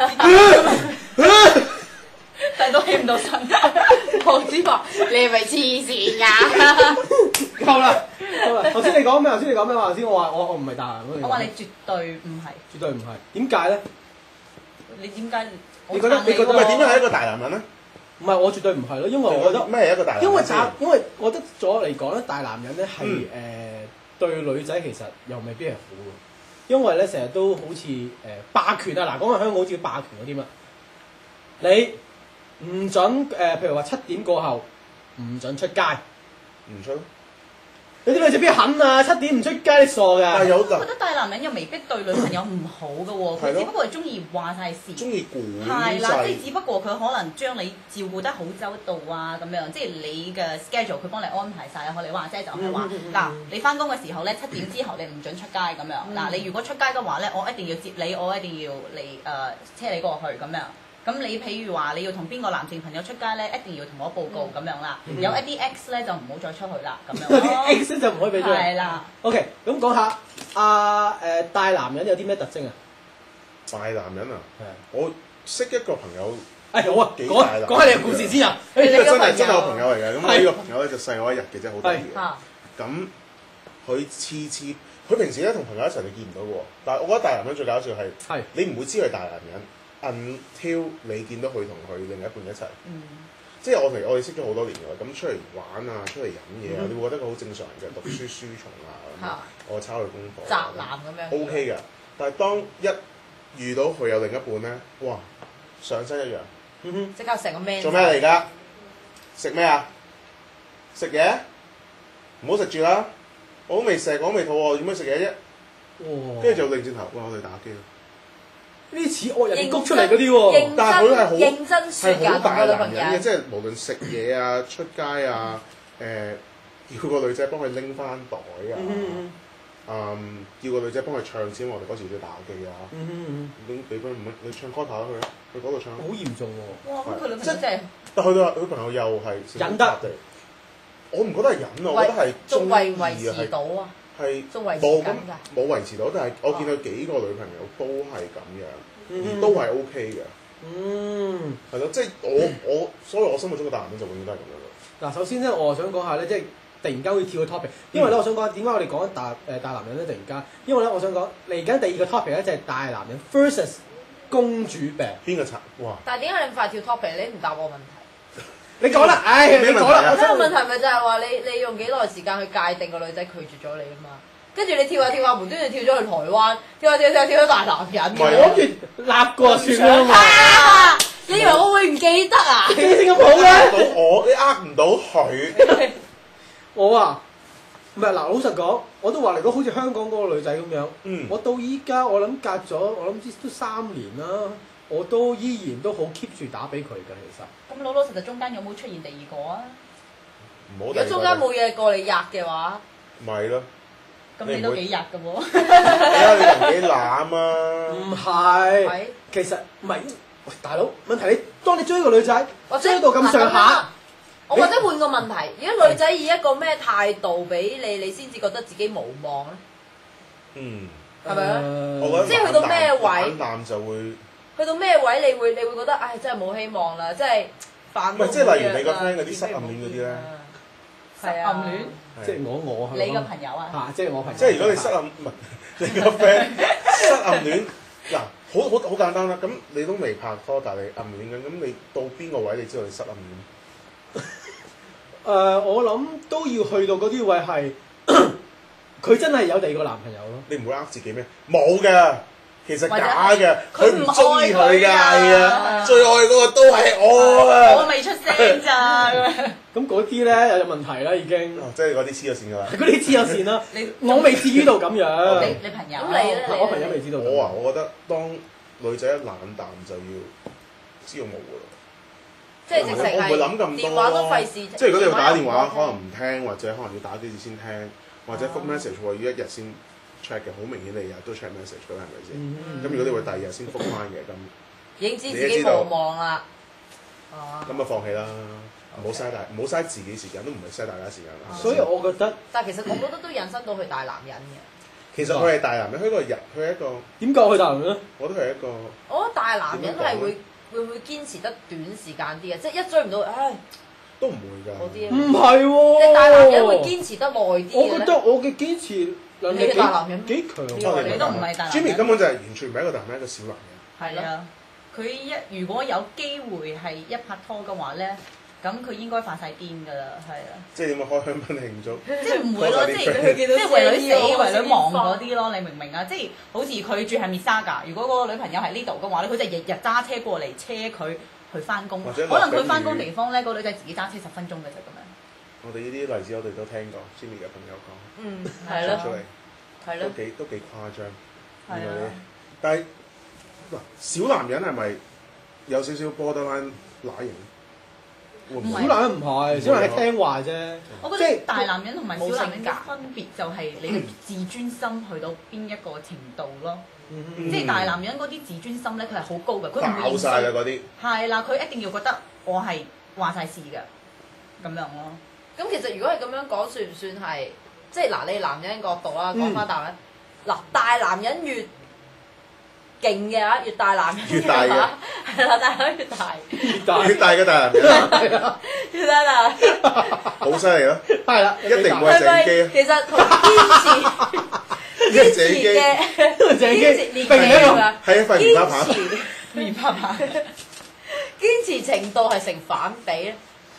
Speaker 5: 但係都起唔到身。
Speaker 3: 黃子華，你係咪黐線㗎？
Speaker 1: 夠啦，頭先你講咩？頭先我話我唔係大男人。
Speaker 5: 我話你絕對唔係。
Speaker 1: 絕對唔係。點解咧？
Speaker 5: 你點解？
Speaker 1: 你覺得你覺得
Speaker 2: 唔係點樣係一個大男人咧？
Speaker 1: 唔係我絕對唔係咯，因為我覺得。
Speaker 2: 咩係一個大男人先？
Speaker 1: 因為我覺得咗嚟講咧，大男人咧係對女仔其實又未必係好嘅，因為咧成日都好似霸權啊！嗱，講下香港好似霸權嗰啲嘛，你唔準譬如話7點過後唔準出街，
Speaker 2: 唔出。
Speaker 1: 有啲女仔邊肯啊？7點唔出街，你傻㗎？
Speaker 2: 但係有
Speaker 5: 我覺得大男人又未必對女朋友唔好嘅喎，佢只不過係中意話晒事。
Speaker 2: 中意管
Speaker 5: 係啦，即
Speaker 2: 制
Speaker 5: 係。只不過佢可能將你照顧得好周到啊咁樣，即係你嘅 schedule 佢幫你安排晒。學你話齋就係話嗱，你翻工嘅時候咧7點之後你唔準出街咁樣。嗱，你如果出街嘅話咧，我一定要接你，我一定要嚟車你過去咁樣。咁你譬如話你要同邊個男性朋友出街咧，一定要同我報告咁樣啦。有一啲 X 咧就唔好再出去啦咁樣。
Speaker 1: 有啲 X 就唔可以俾出嚟。
Speaker 5: 係啦。
Speaker 1: OK，咁講下大男人有啲咩特徵啊？
Speaker 2: 大男人啊！
Speaker 1: 係啊。
Speaker 2: 我識一個朋友，
Speaker 1: 好啊，
Speaker 2: 幾大男人
Speaker 1: 講下你嘅故事先啊。
Speaker 2: 呢個真係
Speaker 3: 朋友
Speaker 2: 真係我朋友嚟嘅。咁
Speaker 1: 係
Speaker 2: 呢個朋友咧就細我一日嘅啫，好得意嘅。
Speaker 3: 嚇，
Speaker 2: 咁佢次次佢平時咧同朋友一齊你見唔到嘅喎，但係我覺得大男人最搞笑係你唔會知佢大男人，until 你見到佢同佢另一半一齊。即係我哋識咗好多年㗎啦，咁出嚟玩啊，出嚟飲嘢啊，你會覺得佢好正常嘅，讀書書蟲啊，咁我抄佢功課。
Speaker 3: 宅男咁樣。
Speaker 2: O K 㗎，但係當一遇到佢有另一半咧，哇，上身一樣。
Speaker 3: 即刻成個 man。
Speaker 2: 做咩嚟㗎？食咩啊？食嘢？唔好食住啦！我都未食，我都未肚餓，點樣食嘢啫？
Speaker 1: 哇！
Speaker 2: 跟住就擰轉頭，哇！我哋打機啦。
Speaker 1: 呢啲似惡人谷出嚟嗰啲喎。
Speaker 2: 但係佢係好
Speaker 3: 認真説㗎，
Speaker 2: 係好大
Speaker 3: 同個女朋
Speaker 2: 男人嘅，
Speaker 3: 友。
Speaker 2: 即係無論食嘢啊、出街啊、叫個女仔幫佢拎翻袋啊，叫個女仔幫佢唱先，我哋嗰時要打機啊，拎俾翻你唱 call 下佢啊，去嗰度唱。
Speaker 1: 好嚴重喎。
Speaker 5: 哇！咁佢女朋友真係
Speaker 2: 但佢對佢朋友又係
Speaker 1: 忍得。
Speaker 2: 我唔覺得係忍啊，我覺得係中
Speaker 3: 仲
Speaker 2: 意
Speaker 3: 維持
Speaker 2: 啊，
Speaker 3: 到啊，
Speaker 2: 係
Speaker 3: 仲維持
Speaker 2: 冇
Speaker 3: 緊㗎。
Speaker 2: 冇維持到，但係我見佢幾個女朋友都係咁樣，而都係 O K 嘅，係咯，即係所以我心目中嘅大男人就永遠都係咁樣咯。
Speaker 1: 嗱，首先咧，我想講下咧，即係突然間會跳個 topic，因為咧，我想講點解我哋講緊大男人咧？突然間，因為咧，我想講嚟緊第二個 topic 咧，就係大男人 versus 公主病。
Speaker 2: 邊個拆？哇！
Speaker 3: 但係點解你咁快跳 topic？你唔答我問題？
Speaker 1: 你講啦，唉，你講啦，
Speaker 3: 我真係
Speaker 1: 我
Speaker 3: 問題咪就係話你用幾耐時間去界定個女仔拒絕咗你啊嘛？跟住你跳下跳下，無端端跳咗去台灣，跳下跳下跳咗大男人嘅。
Speaker 1: 我諗住立過算啦嘛。
Speaker 3: 啊！你以為我會唔記得啊？
Speaker 1: 你先咁好
Speaker 2: 呃
Speaker 1: 咧？
Speaker 2: 到我，你呃唔到佢。
Speaker 1: 我啊，唔係嗱，老實講，我都話嚟講，好似香港嗰個女仔咁樣，我到依家我諗隔咗，我諗都3年啦，我都依然都好 keep 住打俾佢㗎，其實。
Speaker 5: 咁老老實實中間有冇出現第二個啊？
Speaker 2: 唔好
Speaker 3: 如果中間冇嘢過你吔嘅話，
Speaker 2: 咪咯。
Speaker 5: 咁你都幾日嘅喎？
Speaker 2: 睇下你人幾攬啊！
Speaker 1: 唔係，其實唔係，喂大佬，問題你當你追個女仔，追到咁上下，
Speaker 3: 我或者換個問題，如果女仔以一個咩態度俾你，你先至覺得自己無望咧？
Speaker 2: 嗯，
Speaker 3: 係咪啊？
Speaker 2: 我覺得
Speaker 3: 即係去到咩位
Speaker 2: 冷就會
Speaker 3: 去到咩位你會覺得唉真係冇希望啦，即係煩到
Speaker 2: 唔係即係例如你個 friend 嗰啲失暗戀嗰啲咧，
Speaker 3: 係
Speaker 5: 暗戀，
Speaker 1: 即係我
Speaker 5: 你個朋友啊？
Speaker 1: 嚇，即係我朋友。
Speaker 2: 即係如果你失暗唔係你個 friend 失暗戀嗱，好簡單啦。咁你都未拍拖，但係你暗戀緊，咁你到邊個位你知道你失暗戀？
Speaker 1: 我諗都要去到嗰啲位係，佢真係有第二個男朋友咯。
Speaker 2: 你唔會呃自己咩？冇㗎，其實假嘅，佢唔
Speaker 5: 佢唔
Speaker 2: 中意佢㗎，
Speaker 5: 愛佢㗎
Speaker 2: 係啊，最愛嗰個都係我啊！
Speaker 5: 我未出聲咋咁樣。
Speaker 1: 咁嗰啲咧有問題啦，已經。
Speaker 2: 即係嗰啲黐咗線㗎啦。
Speaker 1: 嗰啲黐有線啦，
Speaker 5: 你
Speaker 1: 我未至於到咁樣。
Speaker 5: 你朋友？
Speaker 3: 咁你咧？
Speaker 1: 我朋友未知道。
Speaker 2: 我覺得當女仔一冷淡就要知道冇㗎啦。
Speaker 3: 即係直情
Speaker 2: 我唔會諗咁多
Speaker 3: 電話都費事。
Speaker 2: 即係如果你要打電話，可能唔聽，或者可能要打幾次先聽，或者覆 message 喎，要一日先 check 嘅，好明顯你日日都 check message 㗎，係咪先？咁如果你會第二日先覆翻嘅，咁
Speaker 3: 已經知自己無望啦。
Speaker 2: 咁就放棄啦，唔好嘥自己時間，都唔係嘥大家時間啦。
Speaker 1: 所以我覺得
Speaker 3: 但係其實我覺得都引申到佢大男人嘅。
Speaker 2: 其實佢係大男人，佢係一個
Speaker 1: 點解佢大男人咧？
Speaker 2: 我都係一個。
Speaker 3: 我覺得大男人係會堅持得短時間啲嘅，即係一追唔到，唉，
Speaker 2: 都唔會㗎。
Speaker 3: 嗰啲
Speaker 1: 唔係喎。
Speaker 3: 你大男人會堅持得耐啲嘅
Speaker 1: 我覺得我嘅堅持能力
Speaker 3: 你嘅大男人
Speaker 1: 幾強。
Speaker 5: 你都唔係大男人。
Speaker 2: Jimmy 根本就係完全唔係一個大男人，一個小男人。
Speaker 3: 係咯。
Speaker 5: 啊，佢如果有機會係一拍拖嘅話咧，咁佢應該發晒癲㗎啦，係啊。
Speaker 2: 即係點解開香檳慶祝？
Speaker 5: 即係唔會咯，即係
Speaker 3: 佢見到
Speaker 5: 即係為女死
Speaker 3: 死
Speaker 5: 為女亡嗰啲咯，你明唔明啊？即係好似佢住係 Mississauga，如果嗰個女朋友喺呢度嘅話咧，佢就日日揸車過嚟車佢去翻工。可能佢翻工地方咧，嗰個女仔自己揸車10分鐘嘅啫咁樣。
Speaker 2: 我哋呢啲例子我哋都聽過 Jimmy 嘅朋友講。
Speaker 3: 嗯，係咯，
Speaker 2: 出嚟
Speaker 3: 係咯，
Speaker 2: 都幾誇張。
Speaker 5: 係啊。
Speaker 2: 但係嗱，小男人係咪有少少 borderline 乸型？
Speaker 5: 唔係
Speaker 1: 小男人唔係，小男人係聽話啫。
Speaker 5: 我覺得大男人同埋小男人嘅分別就係你嘅自尊心去到邊一個程度咯。即係大男人嗰啲自尊心咧，佢係好高嘅，佢唔會
Speaker 2: 爆晒啦嗰啲。
Speaker 5: 係啦，佢一定要覺得我係話晒事嘅咁樣咯。
Speaker 3: 咁其實如果係咁樣講，算唔算係即係嗱？你男人角度啦，講翻大男人嗱，大男人越勁嘅話，越大男人
Speaker 2: 越大嘅
Speaker 3: 係啦，大男人越大，
Speaker 2: 越大嘅大男人，
Speaker 3: 越大啦，
Speaker 2: 好犀利咯！
Speaker 1: 係啦，
Speaker 2: 一定唔會
Speaker 3: 係咪
Speaker 2: 係鄭機啊！
Speaker 3: 其實同堅持嘅堅持年紀啊，
Speaker 2: 係一塊棉花棒。
Speaker 5: 棉花棒，
Speaker 3: 堅持程度係成反比咧。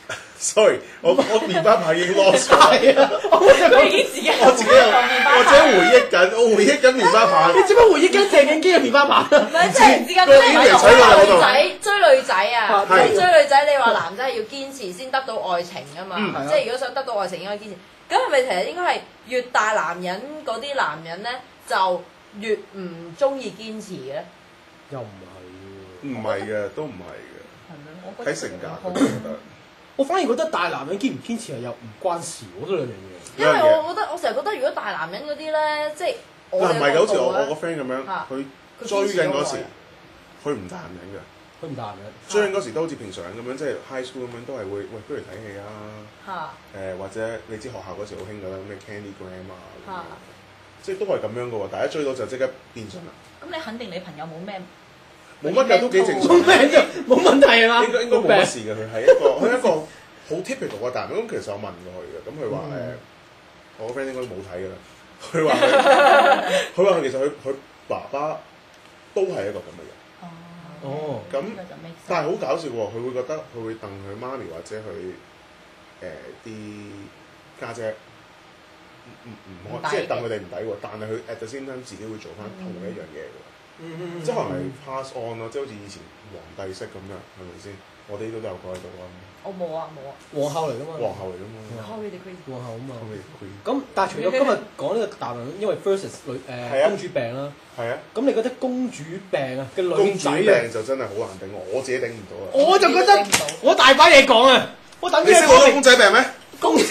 Speaker 2: Sorry，我棉花棒已經 lost 咗。
Speaker 1: 係啊，
Speaker 5: 佢已經自己
Speaker 2: 我自己我回憶緊棉花棒。
Speaker 1: 你做乜回憶緊鄭敬基嘅棉花棒？
Speaker 3: 唔係，即係
Speaker 5: 之間
Speaker 2: 佢已經嚟取我嗰度。
Speaker 3: 追女仔啊！
Speaker 1: 係
Speaker 3: 追女仔，你話男仔係要堅持先得到愛情啊嘛！
Speaker 1: 係啊
Speaker 3: 即係如果想得到愛情，應該堅持。咁係咪其實應該係越大男人嗰啲男人咧，就越唔中意堅持嘅咧？
Speaker 1: 又唔係喎。
Speaker 2: 唔係嘅，都唔係
Speaker 5: 係咪？我
Speaker 2: 嘅，
Speaker 5: 覺得
Speaker 2: 睇性格
Speaker 5: 好
Speaker 2: 我覺得。
Speaker 1: 我反而覺得大男人堅唔堅持係又唔關事，我覺得兩樣嘢。
Speaker 3: 因為我成日覺得，如果大男人嗰啲咧，即係我
Speaker 2: 嗱唔係嘅，好似我
Speaker 3: 嘅角度咧
Speaker 2: 個 friend 咁樣，
Speaker 3: 嚇
Speaker 2: 佢追緊嗰時，佢唔大男人㗎。
Speaker 1: 佢唔大男人。
Speaker 2: 追緊嗰時都好似平常咁樣，即係 high school 咁樣，都係會喂不如睇戲啊。
Speaker 3: 嚇
Speaker 2: 或者你知學校嗰時好興㗎啦，咩 Candygram 啊，
Speaker 3: 嚇
Speaker 2: 即係都係咁樣嘅喎。大家追到就即刻變身啦。
Speaker 5: 咁你肯定你朋友冇咩？
Speaker 2: 冇乜㗎，都幾正常。
Speaker 1: 冇咩啫，冇問題係嘛？
Speaker 2: 應該冇乜事嘅，佢係一個好 typical 嘅大男人。咁其實我問過佢嘅，咁佢話我個 friend 應該冇睇㗎啦。佢話其實佢爸爸都係一個咁嘅人。
Speaker 1: 哦。
Speaker 2: 咁但係好搞笑喎，佢會覺得佢會戥佢媽咪或者佢啲家姐唔開，即係戥佢哋唔抵喎。但係佢 at the same time 自己會做翻同一樣嘢嘅。即係可能係 pass on 咯，即係好似以前皇帝式咁樣，係咪先？我哋呢度都有個喺度啊。
Speaker 3: 我冇啊冇啊，
Speaker 1: 皇后嚟㗎嘛。
Speaker 2: 皇后嚟㗎嘛。
Speaker 1: 皇后啊嘛。
Speaker 2: Queen
Speaker 1: 咁但係除咗今日講呢個大男人，因為 versus 公主病啦。
Speaker 2: 係啊。
Speaker 1: 咁你覺得公主病啊嘅女
Speaker 2: 公主
Speaker 1: 仔啊？
Speaker 2: 病就真係好難頂，我自己頂唔到啊！
Speaker 1: 我就覺得我大把嘢講啊！我等於
Speaker 2: 你識好多公仔病咩？
Speaker 1: 公仔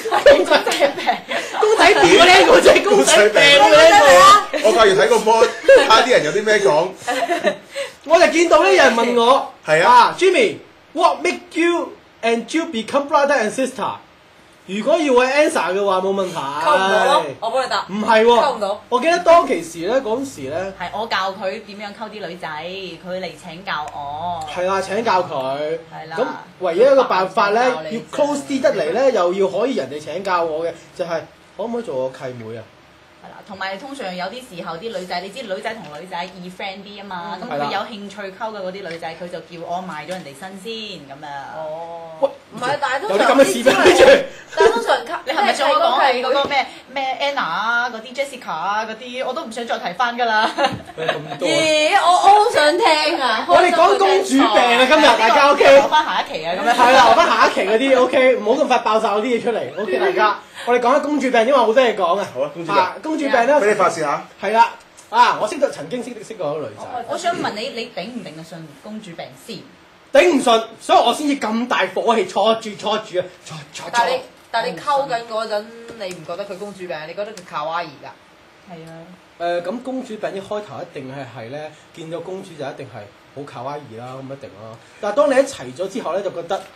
Speaker 1: 病，我呢個真係公仔病
Speaker 3: 你
Speaker 1: 呢
Speaker 2: 我假如睇個 mon，睇下啲人有啲咩講。
Speaker 1: 個，我就見到呢有人問我，
Speaker 2: 係啊
Speaker 1: Jimmy，what make you and Jill become brother and sister？ 如果要我 answer 嘅話冇問題。
Speaker 3: 溝唔到咯，我幫你答。
Speaker 1: 唔係喎
Speaker 3: 溝唔到，
Speaker 1: 我記得當其時咧嗰陣時咧，
Speaker 5: 係我教佢點樣溝啲女仔，佢嚟請教我。
Speaker 1: 係啦請教佢。
Speaker 5: 係啦
Speaker 1: 咁唯一一個辦法咧，
Speaker 5: 教你
Speaker 1: 要 close 啲得嚟咧，又要可以人哋請教我嘅，就係可唔可以做我契妹啊？
Speaker 5: 係啦，同埋通常有啲時候啲女仔，你知女仔同女仔易 friend 啲啊嘛，咁
Speaker 1: 係啦
Speaker 5: 佢有興趣溝嘅嗰啲女仔，佢就叫我賣咗人哋新鮮咁啊。
Speaker 3: 哦，
Speaker 1: 喂
Speaker 3: 唔係，但係通
Speaker 1: 有啲
Speaker 3: 常
Speaker 1: 咁嘅事俾你住。
Speaker 3: 但係通常溝，
Speaker 5: 你係咪想我講係嗰個
Speaker 3: 咩？
Speaker 5: 咩 Anna 啊，嗰啲 Jessica 啊，嗰啲我都唔想再提翻㗎啦。
Speaker 1: 咁多啊。
Speaker 3: 咦，我好想聽啊！
Speaker 1: 我哋講公主病啊，今日大家 OK。
Speaker 5: 留翻下一期啊，咁樣。
Speaker 1: 係啦，留翻下一期嗰啲 OK，唔好咁快爆晒嗰啲嘢出嚟 OK，大家。我哋講下公主病，因為好多嘢講啊。
Speaker 2: 好啊，公主病，
Speaker 1: 公主病咧，
Speaker 2: 俾你發泄下。
Speaker 1: 係啦，我曾經識過一個女仔，
Speaker 5: 我想問你，你頂唔頂得順公主病先？
Speaker 1: 頂唔順，所以我先至咁大火氣坐住啊，坐。
Speaker 3: 但係你溝緊嗰陣，你唔覺得佢公主病？你覺得佢卡哇伊㗎？
Speaker 5: 係啊。
Speaker 1: 咁公主病一開頭一定係咧，見到公主就一定係好卡哇伊啦，咁一定啦。但係當你一齊咗之後咧，就覺得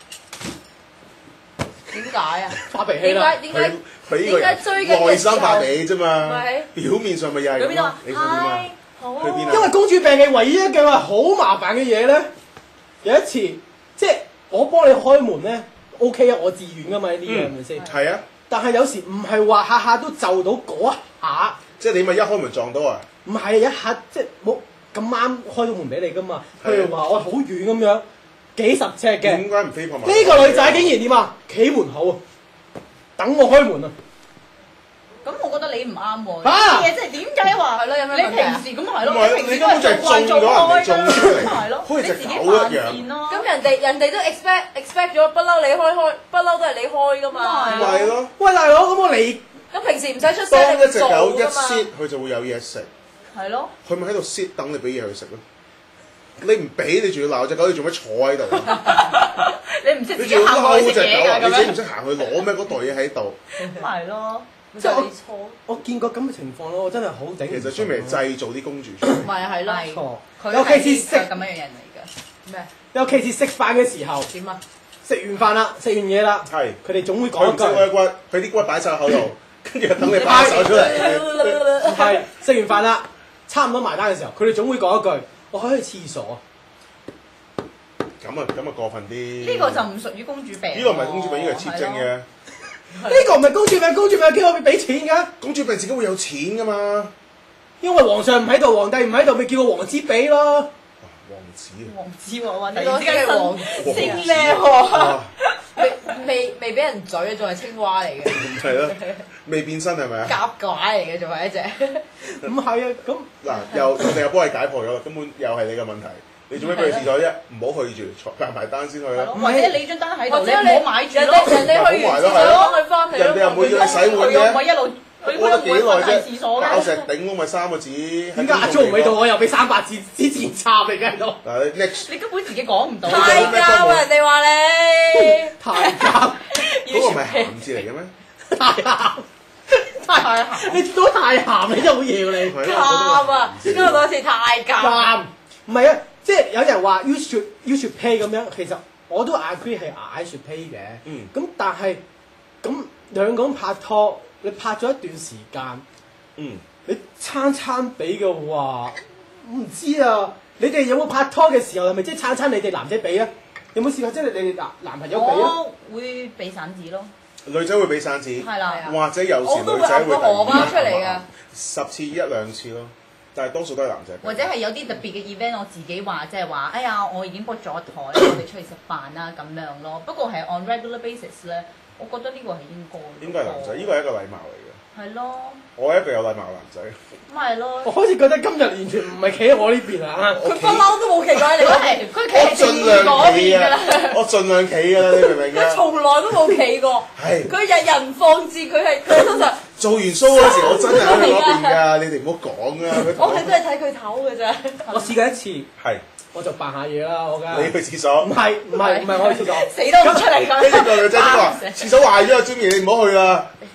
Speaker 3: 點解啊？
Speaker 1: 發脾氣啦。
Speaker 3: 點解
Speaker 2: 佢呢個人
Speaker 3: 追嘅
Speaker 2: 內心發脾氣啫嘛
Speaker 3: 咪，
Speaker 2: 表面上咪又係咁咯
Speaker 3: 佢邊度啊？
Speaker 2: 你想點啊？
Speaker 3: 嗨，好
Speaker 2: 去邊啊
Speaker 1: 因為公主病嘅唯一一樣係好麻煩嘅嘢咧，有一次即係我幫你開門咧 ，OK 啊，我自願噶嘛呢啲嘢係咪先？
Speaker 2: 係啊，
Speaker 1: 但係有時唔係話下下都就到嗰一下，
Speaker 2: 即係你咪一開門撞到啊！
Speaker 1: 唔係一下即係冇咁啱開到門俾你噶嘛。譬如話我好遠咁樣，幾十尺嘅，
Speaker 2: 點解唔飛撲埋？
Speaker 1: 呢個女仔竟然點啊？企門口啊，等我開門啊！
Speaker 5: 咁我覺得你唔啱喎。
Speaker 1: 啊
Speaker 5: 啲嘢即係點解話
Speaker 3: 係咯有咩
Speaker 5: 你
Speaker 3: 問題啊
Speaker 5: 平時咁係咯，
Speaker 2: 唔係
Speaker 5: 你平時
Speaker 2: 你根本就係
Speaker 5: 慣
Speaker 2: 中咗人哋中出嚟
Speaker 5: 係咯，
Speaker 2: 好似隻
Speaker 5: 你自己
Speaker 2: 狗一樣
Speaker 5: 犯賤咯。
Speaker 3: 咁人哋都 expect 咗，不嬲你開，不嬲都係你開㗎嘛。
Speaker 5: 咁
Speaker 2: 咪係咯，
Speaker 1: 喂大佬，咁我嚟
Speaker 3: 咁平時唔使出聲，
Speaker 2: 當一隻
Speaker 3: 你會做
Speaker 2: 狗一
Speaker 3: 㗎嘛。
Speaker 2: sit，佢就會有嘢食。
Speaker 5: 係咯。
Speaker 2: 佢咪喺度 sit 等你俾嘢佢食咯。你唔俾，你仲要鬧只狗，你做咩坐喺度？
Speaker 5: 你唔識自
Speaker 2: 你仲要
Speaker 5: 己行過去
Speaker 2: 嬲只狗啊？
Speaker 5: 食嘢㗎咁
Speaker 2: 你自己唔
Speaker 5: 樣。
Speaker 2: 識行去攞咩嗰袋嘢喺度？
Speaker 5: 係咯。
Speaker 3: 即係你錯。
Speaker 1: 我見過咁嘅情況咯，我真係好頂唔順。
Speaker 2: 其實專門係製造啲公主出嚟。
Speaker 3: 咪係咯。
Speaker 5: 係。
Speaker 1: 錯，
Speaker 5: 佢
Speaker 1: 尤其是食
Speaker 5: 係咁樣嘅人嚟㗎。
Speaker 3: 咩？
Speaker 1: 尤其是食飯嘅時候，
Speaker 3: 點啊？
Speaker 1: 食完飯啦，食完嘢啦，
Speaker 2: 係
Speaker 1: 佢哋總會
Speaker 2: 佢唔
Speaker 1: 講一句。
Speaker 2: 識開骨，佢啲骨擺晒口度，跟住等你擺手出嚟。
Speaker 1: 唔係食完飯啦，差唔多埋單嘅時候，佢哋總會講一句：我可以去廁所。
Speaker 2: 咁啊過分啲。
Speaker 5: 呢個就唔屬於公主病。
Speaker 2: 呢個唔係公主病，呢個係切精嘅。
Speaker 1: 呢個唔係公主病，公主病叫我俾錢㗎。
Speaker 2: 公主病自己會有錢噶嘛？
Speaker 1: 因為皇上唔喺度，皇帝唔喺度，咪叫個王子俾咯。
Speaker 2: 王子啊！
Speaker 5: 王子喎，突
Speaker 3: 你
Speaker 5: 然之間
Speaker 3: 王
Speaker 5: 升咩喎？
Speaker 2: 哇
Speaker 3: 未俾人嘴啊，仲係青蛙嚟嘅，
Speaker 2: 係咯，未變身係咪啊？
Speaker 3: 甲怪嚟嘅，仲係一隻。
Speaker 1: 唔係啊，咁
Speaker 2: 嗱，又人哋又幫你解破咗啦，根本又係你嘅問題。你做咩去廁所啫？唔好去住，坐埋單先去啦。
Speaker 5: 或者你張單喺度，你唔
Speaker 3: 或者你
Speaker 5: 好買住咯。
Speaker 3: 人哋去完廁所佢翻嚟咯。
Speaker 2: 人哋又唔會叫你洗碗
Speaker 5: 佢又唔係
Speaker 2: 嘅，
Speaker 5: 一路，佢
Speaker 2: 屙得幾耐
Speaker 5: 唔會
Speaker 2: 啫？
Speaker 5: 廁所
Speaker 2: 爆石
Speaker 5: 嘅。
Speaker 2: 頂窿咪3個字。
Speaker 1: 點解阿 Jo 唔喺度，我又俾300字之前插你喺度？
Speaker 2: 嗱你，next
Speaker 5: 你根本自己講唔到。
Speaker 3: 太監啊！人哋話你
Speaker 1: 太監，
Speaker 2: 嗰個唔係鹹字嚟嘅咩？
Speaker 1: 太鹹，
Speaker 5: 太鹹。
Speaker 1: 你都太鹹，你真係好嘢喎你。
Speaker 2: 係
Speaker 3: 監
Speaker 2: 咯，
Speaker 3: 啊！先講多次太監。
Speaker 1: 監唔係啊，即係有人話 you should pay 咁樣，其實我都 agree 係 I should pay 嘅。
Speaker 2: 嗯
Speaker 1: 咁但係咁兩個人拍拖，你拍咗一段時間，
Speaker 2: 嗯，
Speaker 1: 你餐俾嘅話，我唔知啊。你哋有冇拍拖嘅時候係咪即係餐你哋男仔俾啊？有冇試過即係你哋男朋友俾啊？
Speaker 5: 我會俾散紙咯。
Speaker 2: 女仔會俾散紙，
Speaker 5: 係啦。
Speaker 2: 或者有時
Speaker 3: 我都會
Speaker 2: 女仔會
Speaker 3: 揞個荷包出嚟㗎。
Speaker 2: 10次1-2次咯，但係多數都係男仔俾。
Speaker 5: 或者係有啲特別嘅 event，我自己話即係話，哎呀，我已經 book 咗台，我哋出去食飯啦咁樣咯。不過係 on regular basis 咧，我覺得呢個係應該。
Speaker 2: 應該係男仔，呢個係一個禮貌嚟嘅。
Speaker 5: 係咯，
Speaker 2: 我係一個有禮貌嘅男仔。
Speaker 5: 咁係咯。
Speaker 1: 我開始覺得今日完全唔係企喺我呢邊啊！
Speaker 3: 佢不嬲都冇奇怪你
Speaker 5: 佢
Speaker 3: 嗰邊，
Speaker 5: 係佢企
Speaker 2: 我
Speaker 5: 喺
Speaker 2: 盡量企
Speaker 5: 嗰邊㗎啦。
Speaker 2: 啊！我盡量企㗎啦，你明唔明
Speaker 3: 佢
Speaker 2: 啊？
Speaker 3: 從來都冇企過。
Speaker 2: 係
Speaker 3: 佢日日唔放肆，佢通常
Speaker 2: 做完 show 嗰時，我真係喺佢嗰邊㗎，你哋唔好講啦。佢同
Speaker 3: 我哋都係睇佢頭嘅啫。
Speaker 1: 我試過一次，
Speaker 2: 係
Speaker 1: 我就扮下嘢啦，我梗
Speaker 2: 你
Speaker 1: 係
Speaker 2: 去廁所
Speaker 1: 唔，係我去廁所。
Speaker 5: 死都唔出嚟
Speaker 2: 跟住個女仔都話廁所壞咗啊，Jimmy 你唔好去啦。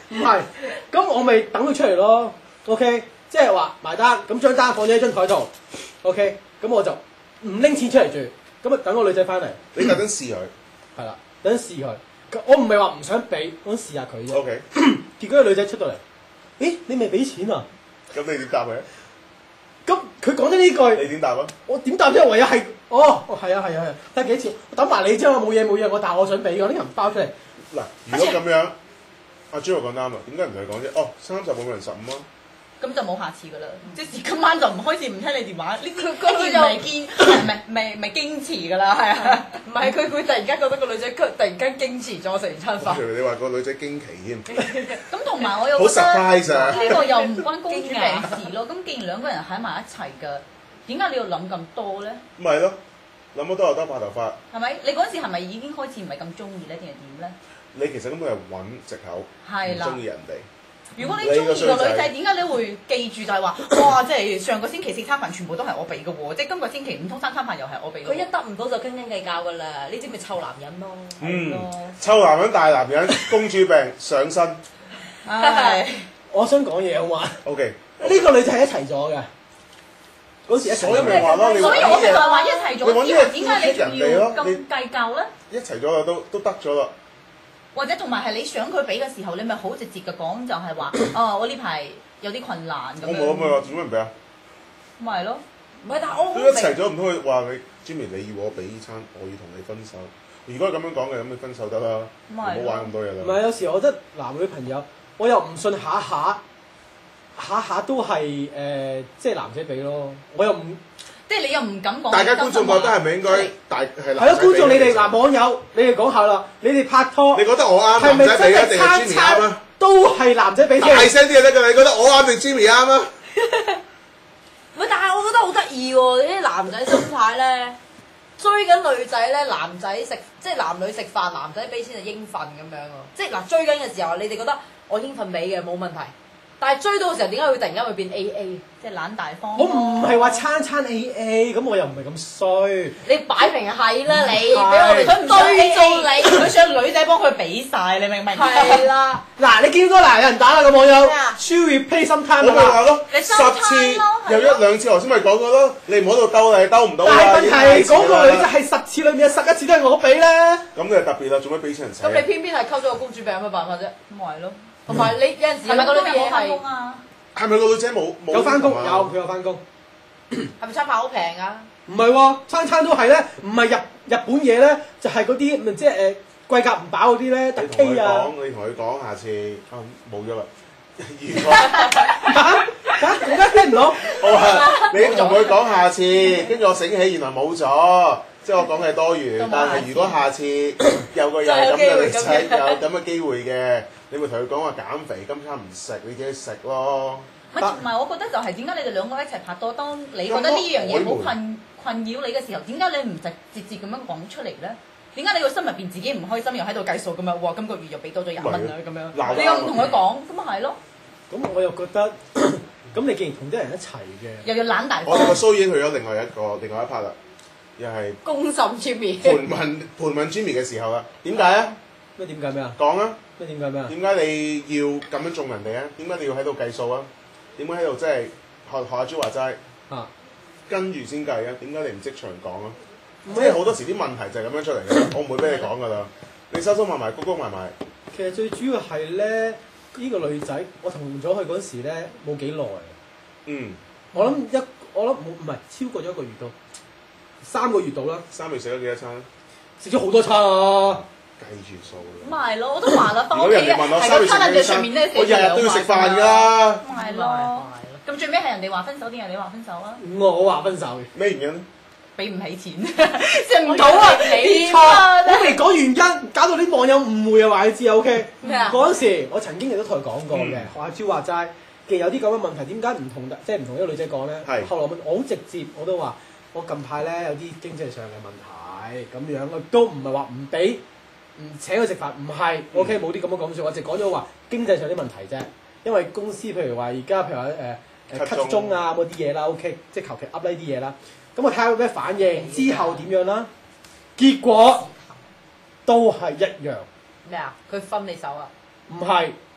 Speaker 1: 唔係，咁我咪等佢出嚟咯。OK， 即係話埋單，咁張單放咗喺張台度。OK， 咁我就唔拎錢出嚟住，咁啊等個女仔翻嚟。
Speaker 2: 你特登試佢，
Speaker 1: 係啦，等試佢。我唔係話唔想俾，我想試下佢啫。
Speaker 2: OK，
Speaker 1: 結果個女仔出到嚟，咦？你未俾錢啊？
Speaker 2: 咁你點答佢？
Speaker 1: 咁佢講咗呢句，
Speaker 2: 你點答啊？
Speaker 1: 我點答啫？唯有係，係啊，睇幾多錢？我等埋你啫嘛，冇嘢，但係我想俾㗎，啲銀包出嚟。
Speaker 2: 嗱，如果咁樣，阿朱話講啱啦，點解唔同佢講啫？哦，30冇人15啊。
Speaker 5: 咁就冇下次噶啦，即係今晚就唔開始唔聽你電話，呢啲
Speaker 3: 佢
Speaker 5: 就未堅，未矜持噶啦，係啊，
Speaker 3: 唔係佢突然間覺得個女仔突然間矜持咗食完餐飯。
Speaker 2: 你話個女仔驚奇添。
Speaker 5: 咁同埋我又
Speaker 2: 好
Speaker 5: 覺得
Speaker 2: surprise 啊！
Speaker 5: 呢個又唔關公主病事咯。咁既然兩個人喺埋一齊㗎，點解你要諗咁多咧？
Speaker 2: 咪係咯，諗得多又得白頭髮。
Speaker 5: 係咪？你嗰陣時係咪已經開始唔係咁中意咧，定係點咧？
Speaker 2: 你其實根本係揾藉口，唔中意人哋。
Speaker 5: 如果你中意個女仔，點解你會記住就係話，哇！即係上個星期4餐飯全部都係我俾嘅喎，即係今個星期唔通3餐飯又係我俾嘅。
Speaker 3: 佢一得唔到就斤斤計較㗎啦，呢啲咪臭男人咯。
Speaker 2: 臭男人大男人，公主病上身。
Speaker 5: 唉，
Speaker 1: 我想講嘢好嘛
Speaker 2: OK，
Speaker 1: 呢個女仔係一齊咗嘅，嗰時一齊
Speaker 2: 所以咪話咯，你
Speaker 5: 所以我咪就係話一齊咗之後，點解你要咁計較咧？
Speaker 2: 一齊咗啦，都得咗啦。
Speaker 5: 或者同埋係你想佢俾嘅時候，你咪好直接嘅講，就係話，哦，我呢排有啲困難咁樣。
Speaker 2: 我咪話做咩唔俾啊？
Speaker 5: 咪係咯，
Speaker 3: 唔係，但係我
Speaker 2: 都一齊咗，唔通佢話你 Jimmy 你要我俾餐，我要同你分手。如果係咁樣講嘅，咁你分手得啦，唔好玩咁多嘢啦。
Speaker 1: 唔係有時我覺得男女朋友，我又唔信下下都係即係男仔俾咯，我又唔。
Speaker 5: 即係你又唔敢講。
Speaker 2: 大家觀眾覺得係咪應該係
Speaker 1: 係咯，觀眾你哋嗱網友，你哋講下啦，你哋拍拖，
Speaker 2: 你覺得我啱，
Speaker 1: 係咪真
Speaker 2: 定係
Speaker 1: 係
Speaker 2: Jimmy 啱啊？
Speaker 1: 都係男仔俾先？
Speaker 2: 大聲啲就得㗎，你覺得我啱定 Jimmy 啱啊？
Speaker 3: 喂，但係我覺得好得意喎，呢啲男仔心態咧，追緊女仔咧，男仔食即係男女食飯，男仔俾錢就應份咁樣喎。即係嗱，追緊嘅時候，你哋覺得我應份俾嘅冇問題。但係追到嘅時候，點解會突然間會變 AA？
Speaker 5: 即係懶大方。
Speaker 1: 我唔係話餐 AA，咁我又唔係咁衰。
Speaker 3: 你擺明係啦，你俾我哋追到你，
Speaker 5: 佢想女仔幫佢俾晒，你明唔明？
Speaker 3: 係啦。
Speaker 1: 嗱，你見到嗱有人打啦個網友
Speaker 3: 咩啊
Speaker 1: ，Sherry pay some
Speaker 2: 我
Speaker 1: time
Speaker 2: 咪話咯，
Speaker 5: 你收
Speaker 2: 10次有1、2次，頭先咪講過咯，你唔好喺度兜你，兜唔到
Speaker 1: 但係問題
Speaker 2: 嗰
Speaker 1: 嗰個女仔係10次裏面有11次都係我俾咧。
Speaker 2: 咁你係特別啦，做咩俾錢人使？
Speaker 3: 咁你偏偏係溝咗個公主病，有乜辦法啫？
Speaker 5: 咁咪係咯。
Speaker 3: 同埋你有陣時
Speaker 5: 係咪個女仔冇
Speaker 3: 嘢係
Speaker 5: 翻工啊？
Speaker 2: 係咪個女仔冇
Speaker 1: 有翻工？
Speaker 2: 啊
Speaker 1: 有佢有翻工。
Speaker 3: 係咪餐飯好平啊？
Speaker 1: 唔係喎，餐都係咧，唔係日本嘢咧，就係嗰啲即係貴格唔飽嗰啲咧，特
Speaker 2: 你同佢
Speaker 1: K 啊。
Speaker 2: 講，你同佢講，下次冇咗啦。如果
Speaker 1: 點解聽唔到？
Speaker 2: 我話你同佢講下次，跟住我醒起原來冇咗，即係我講嘅多餘。但係如果下次有個又係咁嘅女仔有咁嘅機會嘅，你咪同佢講話減肥，今餐唔食，你自己食咯。
Speaker 5: 唔係，我覺得就係點解你哋兩個一齊拍拖，當你覺得呢樣嘢好困擾你嘅時候，點解你唔直接咁樣講出嚟咧？點解你個心入邊自己唔開心，又喺度計數咁樣？哇！今個月又俾多咗20蚊啦咁樣，你又唔同佢講，咁咪係咯？
Speaker 1: 咁我又覺得，咁你既然同啲人一齊嘅，
Speaker 5: 又要懶大方。
Speaker 2: 我哋個 show 已經去咗另外一 part 啦，又係
Speaker 3: 公審 Jimmy。
Speaker 2: 盤問 Jimmy 嘅時候啦。點解啊？
Speaker 1: 咩點解咩啊？
Speaker 2: 講啊！
Speaker 1: 咩點解咩啊？
Speaker 2: 點解你要咁樣縱人哋啊？點解你要喺度計數啊？點解喺度即係學阿朱話齋
Speaker 1: 啊？
Speaker 2: 跟住先計啊？點解你唔即場講啊？即係好多時啲問題就係咁樣出嚟嘅，我唔會俾你講噶啦。你收收埋埋，谷谷埋埋。
Speaker 1: 其實最主要係咧，呢個女仔，我同咗佢嗰時咧冇幾耐。
Speaker 2: 嗯。
Speaker 1: 我諗冇唔係超過咗1個月到3個月到啦。
Speaker 2: 3個月食咗幾多餐？
Speaker 1: 食咗好多餐啊！
Speaker 2: 計住數
Speaker 5: 咁咪係咯，我都話啦，翻
Speaker 2: 如果
Speaker 5: 屋企
Speaker 2: 人哋問我
Speaker 5: 係
Speaker 2: 3月食
Speaker 5: 個餐
Speaker 2: 幾多餐，
Speaker 5: 桌上面咧，
Speaker 2: 我日日都要食飯㗎。
Speaker 5: 咁咪係咯。咁最尾係人哋話分手，定係你話分手啊？
Speaker 1: 我話分手嘅。
Speaker 2: 咩原因咧？
Speaker 5: 俾唔起錢，食唔到啊！你
Speaker 1: 錯，我未講原因，搞到啲網友誤會啊！話你知啊 ，OK？
Speaker 3: 咩啊？
Speaker 1: 嗰陣時我曾經亦都同佢講過嘅，學阿朱話齋，既然有啲咁嘅問題，點解唔同即係唔同一個女仔講咧？
Speaker 2: 係。
Speaker 1: 後來我好直接，我都話我近排咧有啲經濟上嘅問題，咁樣我都唔係話唔俾唔請佢食飯，唔係 OK 冇啲咁嘅講説，我淨講咗話經濟上啲問題啫。因為公司譬如話而家譬如話cut 鐘啊嗰啲嘢啦 ，OK， 即係求其噏呢啲嘢啦。咁我睇下佢咩反應，之後點樣啦？結果都係一樣。
Speaker 3: 咩啊？佢分你手啊？
Speaker 1: 唔係，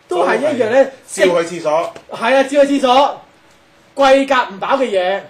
Speaker 1: 都係一樣咧，
Speaker 2: 照去廁所。
Speaker 1: 係啊，照去廁所，貴格唔飽嘅嘢。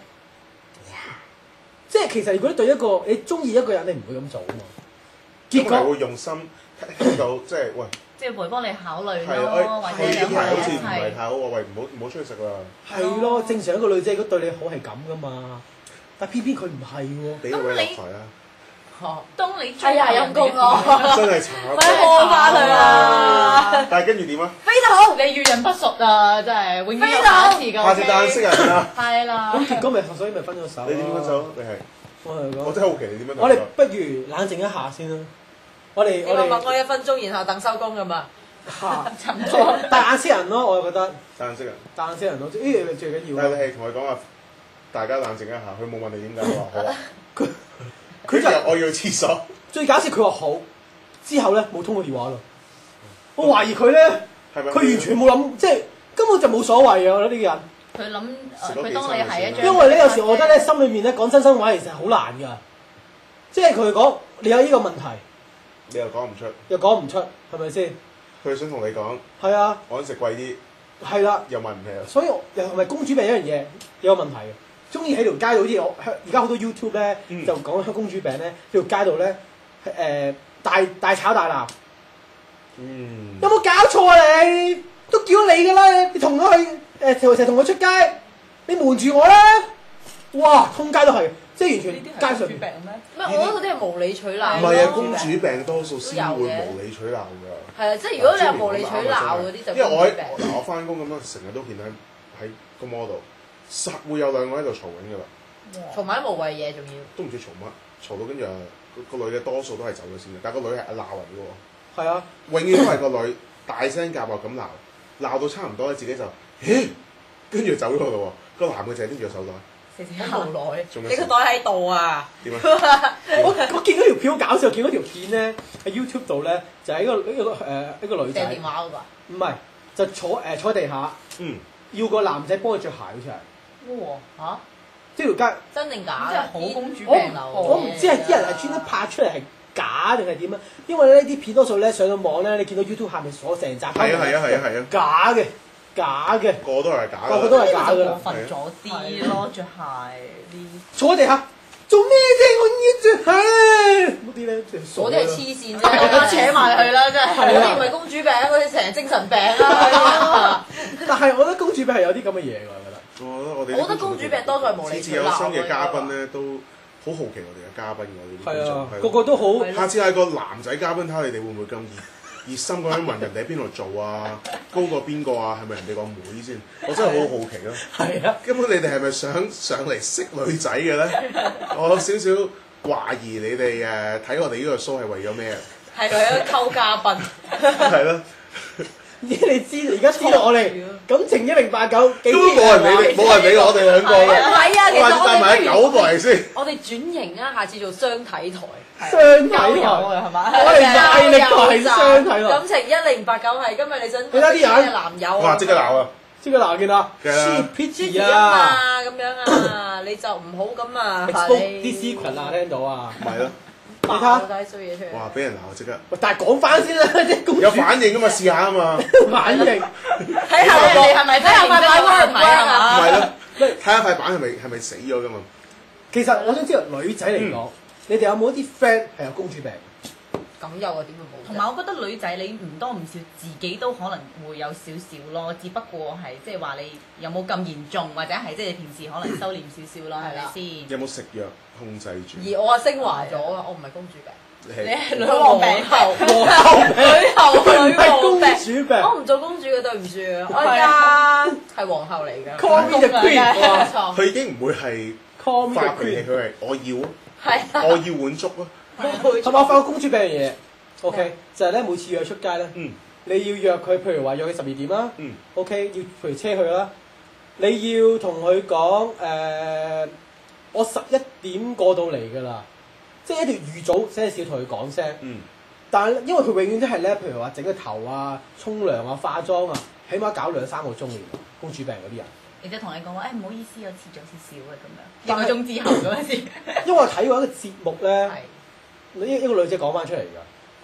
Speaker 1: 即係其實如果對一個你中意一個人，你唔會咁做啊嘛。結
Speaker 2: 咁係
Speaker 1: 果
Speaker 2: 會用心聽到，即係喂，
Speaker 5: 即係會幫你考慮
Speaker 2: 係
Speaker 5: 咯，或者
Speaker 2: 呢
Speaker 5: 兩個人
Speaker 2: 排好似唔
Speaker 5: 一齊。
Speaker 2: 係太好喎，喂唔好出去食啦，
Speaker 1: 係咯，正常一個女仔如果對你好係咁噶嘛，但偏偏佢唔係喎。
Speaker 2: 俾個位落台啦，
Speaker 5: 當你
Speaker 3: 哎呀陰公我，
Speaker 2: 真係慘。
Speaker 3: 快摸翻佢啦！
Speaker 2: 但係跟住點啊？
Speaker 3: 飛得好，
Speaker 5: 你遇人不淑啊，真係永遠有
Speaker 3: 飛
Speaker 5: 下一次㗎。
Speaker 2: 下次帶識人啦。
Speaker 5: 係啦。
Speaker 1: 咁結果咪所以咪分咗手。
Speaker 2: 你點分手？你係
Speaker 1: 我同你講，
Speaker 2: 我真係好奇你點樣。
Speaker 1: 我哋不如冷靜一下先啦。我哋
Speaker 3: 你話默我1分鐘，然後等收工㗎嘛？
Speaker 1: 嚇
Speaker 5: 差唔多。
Speaker 1: 大眼識人咯，我覺得
Speaker 2: 單識人。
Speaker 1: 大眼識人咯，呢樣最緊要
Speaker 2: 但係
Speaker 1: 咯。
Speaker 2: 你係同佢講話，大家冷靜一下。佢冇問你點解，我話好啊。
Speaker 1: 佢
Speaker 2: 佢
Speaker 1: 就
Speaker 2: 就我要去廁所。
Speaker 1: 最搞笑，佢話好，之後咧冇通過電話咯。我懷疑佢咧，
Speaker 2: 係咪？
Speaker 1: 佢完全冇諗，即係根本就冇所謂啊！我覺得呢個人。
Speaker 5: 佢諗
Speaker 2: 食多幾
Speaker 5: 佢當你係一張。
Speaker 1: 因為咧有時我覺得咧心裏面咧講真心話其實係好難㗎，即係佢講你有呢個問題
Speaker 2: 你又講唔出，
Speaker 1: 又講唔出，係咪先？
Speaker 2: 佢想同你講，
Speaker 1: 係啊，
Speaker 2: 我想食貴啲，
Speaker 1: 係啦，
Speaker 2: 又問唔起啊。
Speaker 1: 所以又係咪公主病一樣嘢有個問題嘅？中意喺條街度好似我而家好多 YouTube 咧就講公主病咧，條街度咧大吵大鬧，有冇搞錯啊你？都叫你㗎啦，你同佢去成日同佢出街，你瞞住我啦！哇，通街都係，即係完全街上
Speaker 5: 病咩？
Speaker 3: 唔係，我覺得嗰啲係無理取鬧。
Speaker 2: 唔係啊，公主病多數先會無理取鬧㗎。
Speaker 3: 係啊，即係如果你係無理取鬧嗰啲就
Speaker 2: 因為我喺
Speaker 3: 公主病。
Speaker 2: 我翻工咁樣，成日都見喺個 model，實會有兩個喺度嘈緊㗎啦，
Speaker 3: 嘈埋啲無謂嘢仲要。
Speaker 2: 都唔知嘈乜，嘈到跟住個女嘅多數都係走咗先嘅，但係個女係鬧人嘅喎。
Speaker 1: 係啊，
Speaker 2: 永遠都係個女大聲夾話咁鬧到差唔多咧，自己就跟住走咗咯喎。個男嘅就係拎住個手袋。
Speaker 3: 好無奈，
Speaker 2: 做咩
Speaker 3: 你個袋喺度啊！
Speaker 2: 點啊？
Speaker 1: 我見到條片好搞笑，見到條片咧喺 YouTube 度咧，就係一個女仔，
Speaker 3: 掟電話嗰個啊。
Speaker 1: 唔係就坐地下，要個男仔幫佢着鞋好似係，
Speaker 5: 哇嚇！
Speaker 1: 即係條街。
Speaker 3: 真定假？
Speaker 5: 真係好公主
Speaker 1: 我
Speaker 5: 病流。
Speaker 1: 我唔知係啲人係專登拍出嚟係假定係點啊？因為咧啲片多數咧上到網咧，你見到 YouTube 下面鎖成集。
Speaker 2: 係啊！
Speaker 1: 假嘅，
Speaker 2: 個個都係假嘅。
Speaker 1: 個個都係假㗎啦。
Speaker 5: 過分咗啲咯，着鞋呢？
Speaker 1: 坐地下做咩啫？我要着鞋嗰啲咧，
Speaker 3: 嗰啲係黐線啫，
Speaker 5: 我扯埋佢啦，真係。
Speaker 3: 嗰啲唔係公主病，嗰啲成日精神病啦。
Speaker 1: 但係我覺得公主病係有啲咁嘅嘢㗎，我覺得。
Speaker 3: 我覺得公主病多數係無理取鬧。
Speaker 2: 次次有新嘅嘉賓咧，都好好奇我哋嘅嘉賓我哋啲觀眾。
Speaker 1: 個個都好。
Speaker 2: 下次係個男仔嘉賓，睇下你哋會唔會咁熱心咁樣問人哋喺邊度做啊？高過邊個啊？係咪人哋個妹先？我真係好好奇咯。
Speaker 1: 係啊。
Speaker 2: 根本你哋係咪想上嚟識女仔嘅咧？我有少少懷疑你哋睇我哋呢個 show 係為咗咩？
Speaker 3: 係為咗溝嘉賓。
Speaker 2: 係咯。
Speaker 1: 你而家知道我哋感情1089幾
Speaker 2: 都冇人理我哋兩個
Speaker 3: 唔
Speaker 2: 嘅。
Speaker 3: 係啊，其實
Speaker 2: 帶埋9個嚟先。
Speaker 3: 我哋轉型啊，下次做雙體台。
Speaker 1: 雙體台
Speaker 5: 係嘛？
Speaker 1: 我哋賣力台雙體台。
Speaker 3: 感情1089係今日你想
Speaker 1: 你睇啲人
Speaker 3: 男友。
Speaker 2: 哇！即刻鬧啊！
Speaker 1: 即刻鬧見啦
Speaker 2: Cheap
Speaker 1: ，pity
Speaker 3: 啊
Speaker 1: 啊
Speaker 3: 嘛，咁樣啊，你就唔好咁啊。
Speaker 1: ，expose 啲私群啊，聽到啊。
Speaker 2: 咪咯。
Speaker 1: 你睇
Speaker 3: 爆晒衰嘢出嚟。
Speaker 2: 哇！俾人鬧即刻。
Speaker 1: 喂，但係講翻先啦，啲公主
Speaker 2: 有反應㗎嘛？試下啊嘛。
Speaker 1: 反應。
Speaker 3: 睇下
Speaker 5: 人哋係咪
Speaker 3: 睇下塊板 work 唔 work 啊？
Speaker 2: 係咯，睇下塊板係咪死咗㗎嘛？
Speaker 1: 其實我想知道女仔嚟講，你哋有冇一啲 friend 係有公主病？
Speaker 3: 咁有啊？點會冇？
Speaker 5: 同埋我覺得女仔你唔多唔少自己都可能會有少少咯，只不過係即係話你有冇咁嚴重，或者係即係平時可能收斂少少咯，係咪先？
Speaker 2: 有冇食藥控制住？
Speaker 3: 而我啊升華咗啊，我唔係公主病。
Speaker 5: 你係女王病後，
Speaker 3: 女王
Speaker 1: 公
Speaker 3: 病。
Speaker 1: 主病。
Speaker 3: 我唔做公主嘅，對唔住啊，我而家係皇后嚟㗎。
Speaker 1: Call me the queen。
Speaker 3: 冇錯。
Speaker 2: 佢已經唔會係
Speaker 1: Call me
Speaker 2: 發
Speaker 1: the
Speaker 2: 脾氣，
Speaker 1: queen。
Speaker 2: 佢係我要啊，
Speaker 3: 係啊。
Speaker 2: 我要碗粥啊。
Speaker 1: 同埋我發覺公主病嘅嘢，OK，就係咧每次約出街咧，你要約佢，譬如話約佢12點啦，OK，要陪車去啦，你要同佢講我11點過到嚟㗎啦，即係一定預早些少同佢講聲。但係因為佢永遠都係咧，譬如話整個頭啊、沖涼啊、化妝啊，起碼搞2-3個鐘嘅公主病嗰啲人。
Speaker 5: 然之後同你講話，唔好意思，我遲咗少少啊咁樣，1個鐘之後咁樣先。
Speaker 1: 因為我睇過一個節目咧。一個女仔講翻出嚟㗎，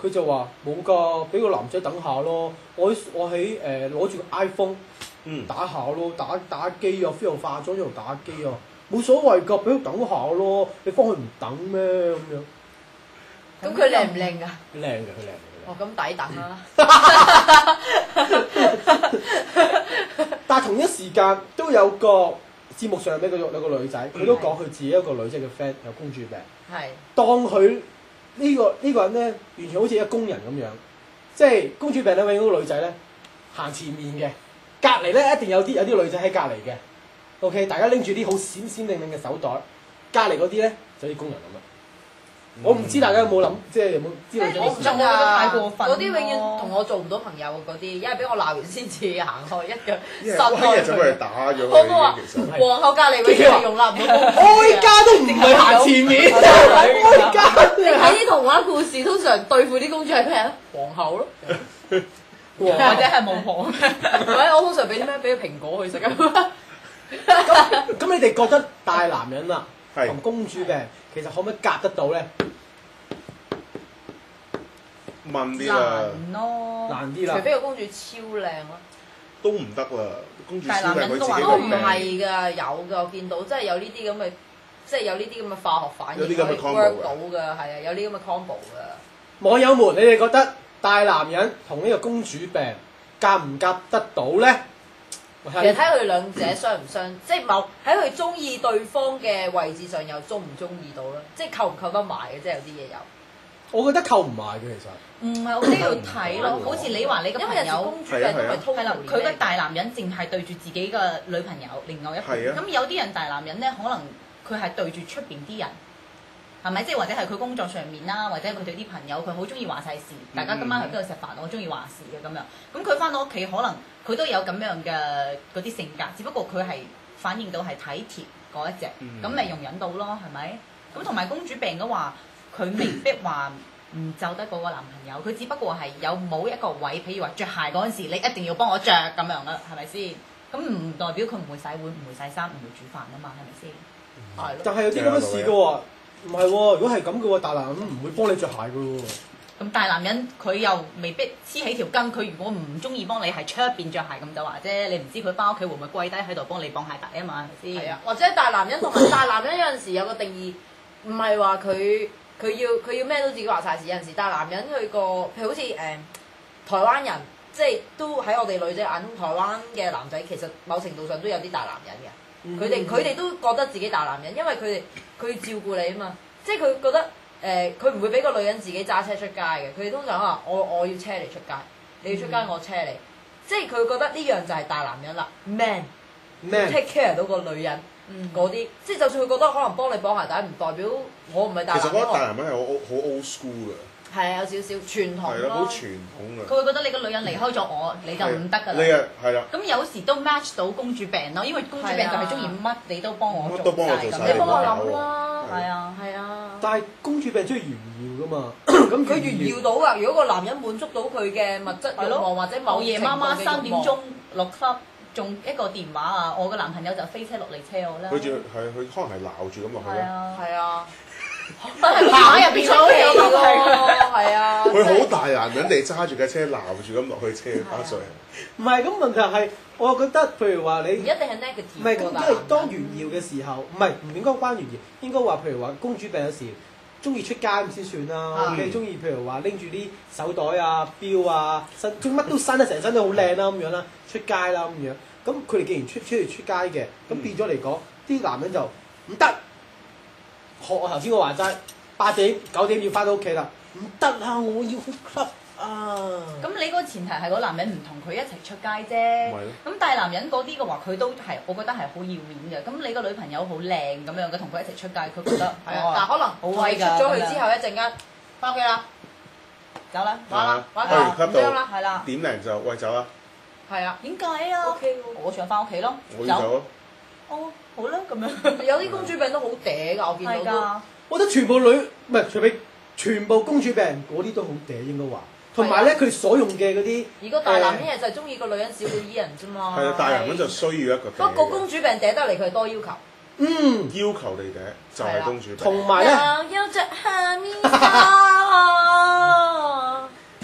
Speaker 1: 佢就話冇㗎，俾個男仔等下咯。我喺攞住個 iPhone 打下咯，打機啊，飛度化妝一路打機啊，冇所謂㗎，俾佢等下咯。你幫佢唔等咩咁樣？
Speaker 3: 咁佢靚唔靚㗎？
Speaker 1: 靚嘅，佢靚嘅。
Speaker 3: 哦，咁抵等啦。
Speaker 1: 但係同一時間都有個節目上邊有個女仔，佢都講佢自己一個女仔嘅 friend 有公主病，
Speaker 3: 係
Speaker 1: 當佢呢個人咧，完全好似一個工人咁樣，即係公主病咧，永遠嗰個女仔咧行前面嘅，隔離咧一定有啲女仔喺隔離嘅。OK， 大家拎住啲好閃閃亮亮嘅手袋，隔離嗰啲咧就啲工人咁啦。我唔知大家有冇諗，即係有冇知道
Speaker 3: 我唔得
Speaker 5: 我覺得太過分
Speaker 3: 嗰啲永遠同我做唔到朋友嗰啲，因為俾我鬧完先至行開，一腳
Speaker 2: 一
Speaker 3: 伸開
Speaker 2: 日就俾人
Speaker 3: 佢。
Speaker 2: 打咗
Speaker 3: 我都話
Speaker 2: 佢，其實
Speaker 3: 皇后隔離永遠係容納唔到公主
Speaker 1: 哀家都唔係行前面，哀家
Speaker 3: 你睇啲童話故事，通常對付啲公主係咩啊？皇后咯，
Speaker 5: 或者係巫婆。
Speaker 3: 唔係我通常俾啲咩？俾個蘋果佢食啊！
Speaker 1: 咁你哋覺得大男人啊
Speaker 2: 係
Speaker 1: 同公主病其實可唔可以夾得到咧？
Speaker 2: 問啲啦，
Speaker 5: 難咯，
Speaker 1: 難啲啦
Speaker 3: 除。非個公主超靚咯，
Speaker 2: 都唔得啦。公主
Speaker 5: 大
Speaker 2: 超靚，佢自
Speaker 5: 男人都話
Speaker 3: 都唔
Speaker 2: 己個病。
Speaker 3: 係㗎，有㗎，我見到真係有呢啲咁嘅，即係有呢啲咁嘅化學反應
Speaker 2: 有啲咁嘅
Speaker 3: 可以
Speaker 2: combo
Speaker 3: work
Speaker 2: 㗎
Speaker 3: 到㗎，係啊，有啲咁嘅 combo 㗎。
Speaker 1: 網友們，你哋覺得大男人同呢個公主病夾唔夾得到咧？
Speaker 3: 其實睇佢哋兩者相唔相，即係某喺佢中意對方嘅位置上又中唔中意到啦，即係扣唔扣得埋嘅，即係有啲嘢有。
Speaker 1: 我覺得扣唔埋嘅其實。
Speaker 5: 唔係我都要睇咯。好似你話你個
Speaker 3: 因為有時
Speaker 5: 朋友
Speaker 3: 公主病都係通
Speaker 5: 係啦，
Speaker 3: 年
Speaker 5: 佢個大男人淨係對住自己嘅女朋友，另外一半。
Speaker 2: 係啊
Speaker 5: 咁有啲人大男人咧，可能佢係對住出邊啲人，係咪？即係或者係佢工作上面啦，或者佢哋啲朋友，佢好中意話晒事。大家今晚去邊度食飯，我中意話事嘅咁樣。咁佢翻到屋企，可能佢都有咁樣嘅嗰啲性格，只不過佢係反映到係體貼嗰一隻，咁咪容忍到咯，係咪？咁同埋公主病嘅話，佢未必話唔就得嗰個男朋友，佢只不過係有冇一個位，譬如話着鞋嗰陣時，你一定要幫我着咁樣啦，係咪先？咁唔代表佢唔會洗碗、唔會洗衫、唔會煮飯啊嘛，係咪先？係咯。
Speaker 1: 但係有啲咁嘅事嘅喎，唔係喎。如果係咁嘅喎，大男人唔會幫你着鞋嘅喎。
Speaker 5: 咁大男人佢又未必黐起條筋，佢如果唔中意幫你係出邊着鞋咁就話啫，你唔知佢翻屋企會唔會跪低喺度幫你綁鞋帶啊嘛，係咪先？
Speaker 3: 係啊，或者大男人同埋大男人有陣時有個定義，唔係話佢要咩都自己話晒事。有陣時大男人佢個譬如好似台灣人，即係都喺我哋女仔眼中，台灣嘅男仔其實某程度上都有啲大男人嘅。佢哋都覺得自己大男人，因為佢要照顧你啊嘛，即係佢覺得佢唔會俾個女人自己揸車出街嘅。佢哋通常話我要車你出街，你要出街我車你，即係佢覺得呢樣就係大男人啦，man take care 到個女人。嗰啲，即係就算佢覺得可能幫你綁鞋帶，唔代表我唔係大男人。
Speaker 2: 其實我覺得大男人係好 old school 嘅，
Speaker 3: 係啊，有少少傳統
Speaker 2: 係咯，好
Speaker 3: 咯。
Speaker 2: 傳統嘅。
Speaker 5: 佢會覺得你個女人離開咗我，你就唔得㗎
Speaker 2: 你
Speaker 5: 啦。
Speaker 2: 啊，係啦。
Speaker 5: 咁有時都 match 到公主病咯，因為公主病就係中意乜你都幫我
Speaker 2: 乜都幫我做晒
Speaker 5: 晒咁樣。
Speaker 3: 你幫我諗啦，
Speaker 5: 係啊。
Speaker 3: 係啊。
Speaker 1: 但係公主病中意炫耀噶嘛，咁
Speaker 3: 佢炫耀到㗎，如果個男人滿足到佢嘅物質慾望或者某
Speaker 5: 某夜媽媽
Speaker 3: 程度嘅慾望
Speaker 5: 3點鐘落級，仲一個電話啊，我個男朋友就飛車落嚟車我啦。
Speaker 2: 佢可能係鬧住咁落去咯。
Speaker 5: 係啊，
Speaker 3: 係啊，
Speaker 5: 電話入邊
Speaker 3: 出奇
Speaker 5: 都有
Speaker 3: 喎，係啊。
Speaker 2: 佢好大男人地揸住架車鬧住咁落去車翻上嚟。
Speaker 1: 唔係咁問題係，我覺得譬如話你
Speaker 3: 唔一定係 negative。
Speaker 1: 唔係咁，因為當炫耀嘅時候，唔係唔應該關炫耀，應該話譬如話公主病有時中意出街咁先算啦。OK，中意譬如話拎住啲手袋啊、錶啊、乜都伸得成身都好靚啦咁樣啦，出街啦咁樣。咁佢哋既然出街嘅，咁變咗嚟講，啲男人就唔得。學我頭先我話齋，8點9點要翻到屋企啦，唔得啊！我要去 club 啊！
Speaker 5: 咁你嗰個前提係個男人唔同佢一齊出街啫。
Speaker 2: 咪咯
Speaker 5: 咁大男人嗰啲嘅話，佢都係我覺得係好要面嘅。咁你個女朋友好靚咁樣嘅，同佢一齊出街，佢覺得
Speaker 3: 係啊，但可能
Speaker 5: 好威㗎。
Speaker 3: 出咗去之後一陣間翻屋企啦，
Speaker 5: 走啦，
Speaker 3: 玩啦，玩
Speaker 2: 去
Speaker 3: 啦，
Speaker 2: club 度
Speaker 3: 唔張啦，
Speaker 5: 係啦。
Speaker 2: 點零就喂走啦，
Speaker 3: 係啊
Speaker 5: 點解啊
Speaker 3: OK 喎
Speaker 5: 我想翻屋企咯。
Speaker 2: 我要走咯。
Speaker 5: 哦，好啦，咁樣。
Speaker 3: 有啲公主病都好嗲㗎，我見
Speaker 5: 係
Speaker 3: 到都。
Speaker 5: 㗎。
Speaker 1: 我覺得全部女唔係除非全部公主病嗰啲都好嗲應該話，同埋咧佢所用嘅嗰啲
Speaker 3: 如果大男人就係中意個女人少過依人啫嘛。
Speaker 2: 係啊，大男人就需要一個
Speaker 3: 不過公主病嗲得嚟，佢係多要求。
Speaker 2: 要求你嘅就係公主病。
Speaker 1: 同埋咧
Speaker 3: 要着下面衫。